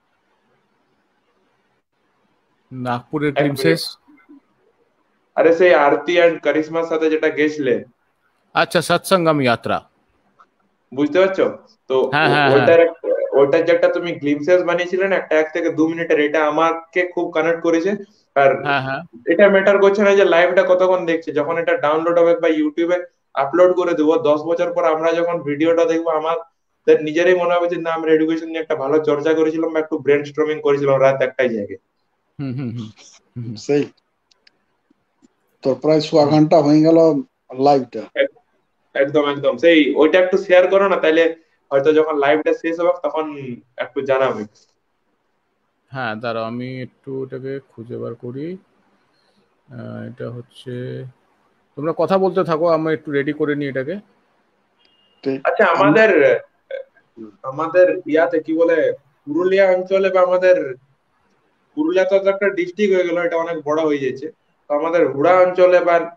নাগপুরের 1 মিনিট। গ্লিমসেস। আরে সেই আরতি এন্ড কারিশমার সাথে যেটা গেছিলে, আচ্ছা, সৎসঙ্গম যাত্রা। বুঝতে পারছো? তো হ্যাঁ হ্যাঁ হ্যাঁ। ওইটার ওইটার যে একটা তুমি গ্লিমসেস বানিয়েছিলে না একটা 1 থেকে 2 মিনিটের, এটা আমাকে খুব কানেক্ট করেছে। আর হ্যাঁ হ্যাঁ এটা ম্যাটার করছে না যে লাইভটা কতক্ষণ দেখছে, যখন এটা ডাউনলোড হবে বা ইউটিউবে আপলোড করে দেবো, 10 বছর পর আমরা যখন ভিডিওটা দেখবো আমাদের নিজেরই মনে হবে যে না, আমরা এডুকেশন নিয়ে একটা ভালো চর্চা করেছিলাম বা একটু ব্রেন স্ট্রমিং করেছিলাম রাত একটাই জায়গায়। হুম হুম হুম হুম সেই তো প্রায় 1.5 ঘন্টা হয়ে গেল লাইভটা। এক- একদম একদম, সেই ওইটা একটু শেয়ার করো না, তাইলে হয়তো যখন লাইভটা শেষ হবে তখন একটু জানাবে। হ্যাঁ, দাঁড়াও আমি একটু এটাকে খুঁজে বার করি। এটা হচ্ছে, তোমরা কথা বলতে থাকো, আমি একটু রেডি করে নিই এটাকে। ঠিক। আচ্ছা, আমাদের আমাদের ইয়াতে কি বলে, পুরুলিয়া অঞ্চলে বা আমাদের পুরুলিয়া তো একটা ডিস্ট্রিক্ট হয়ে গেল, এটা অনেক বড় হয়ে যাচ্ছে, তো আমাদের হুড়া অঞ্চলে বা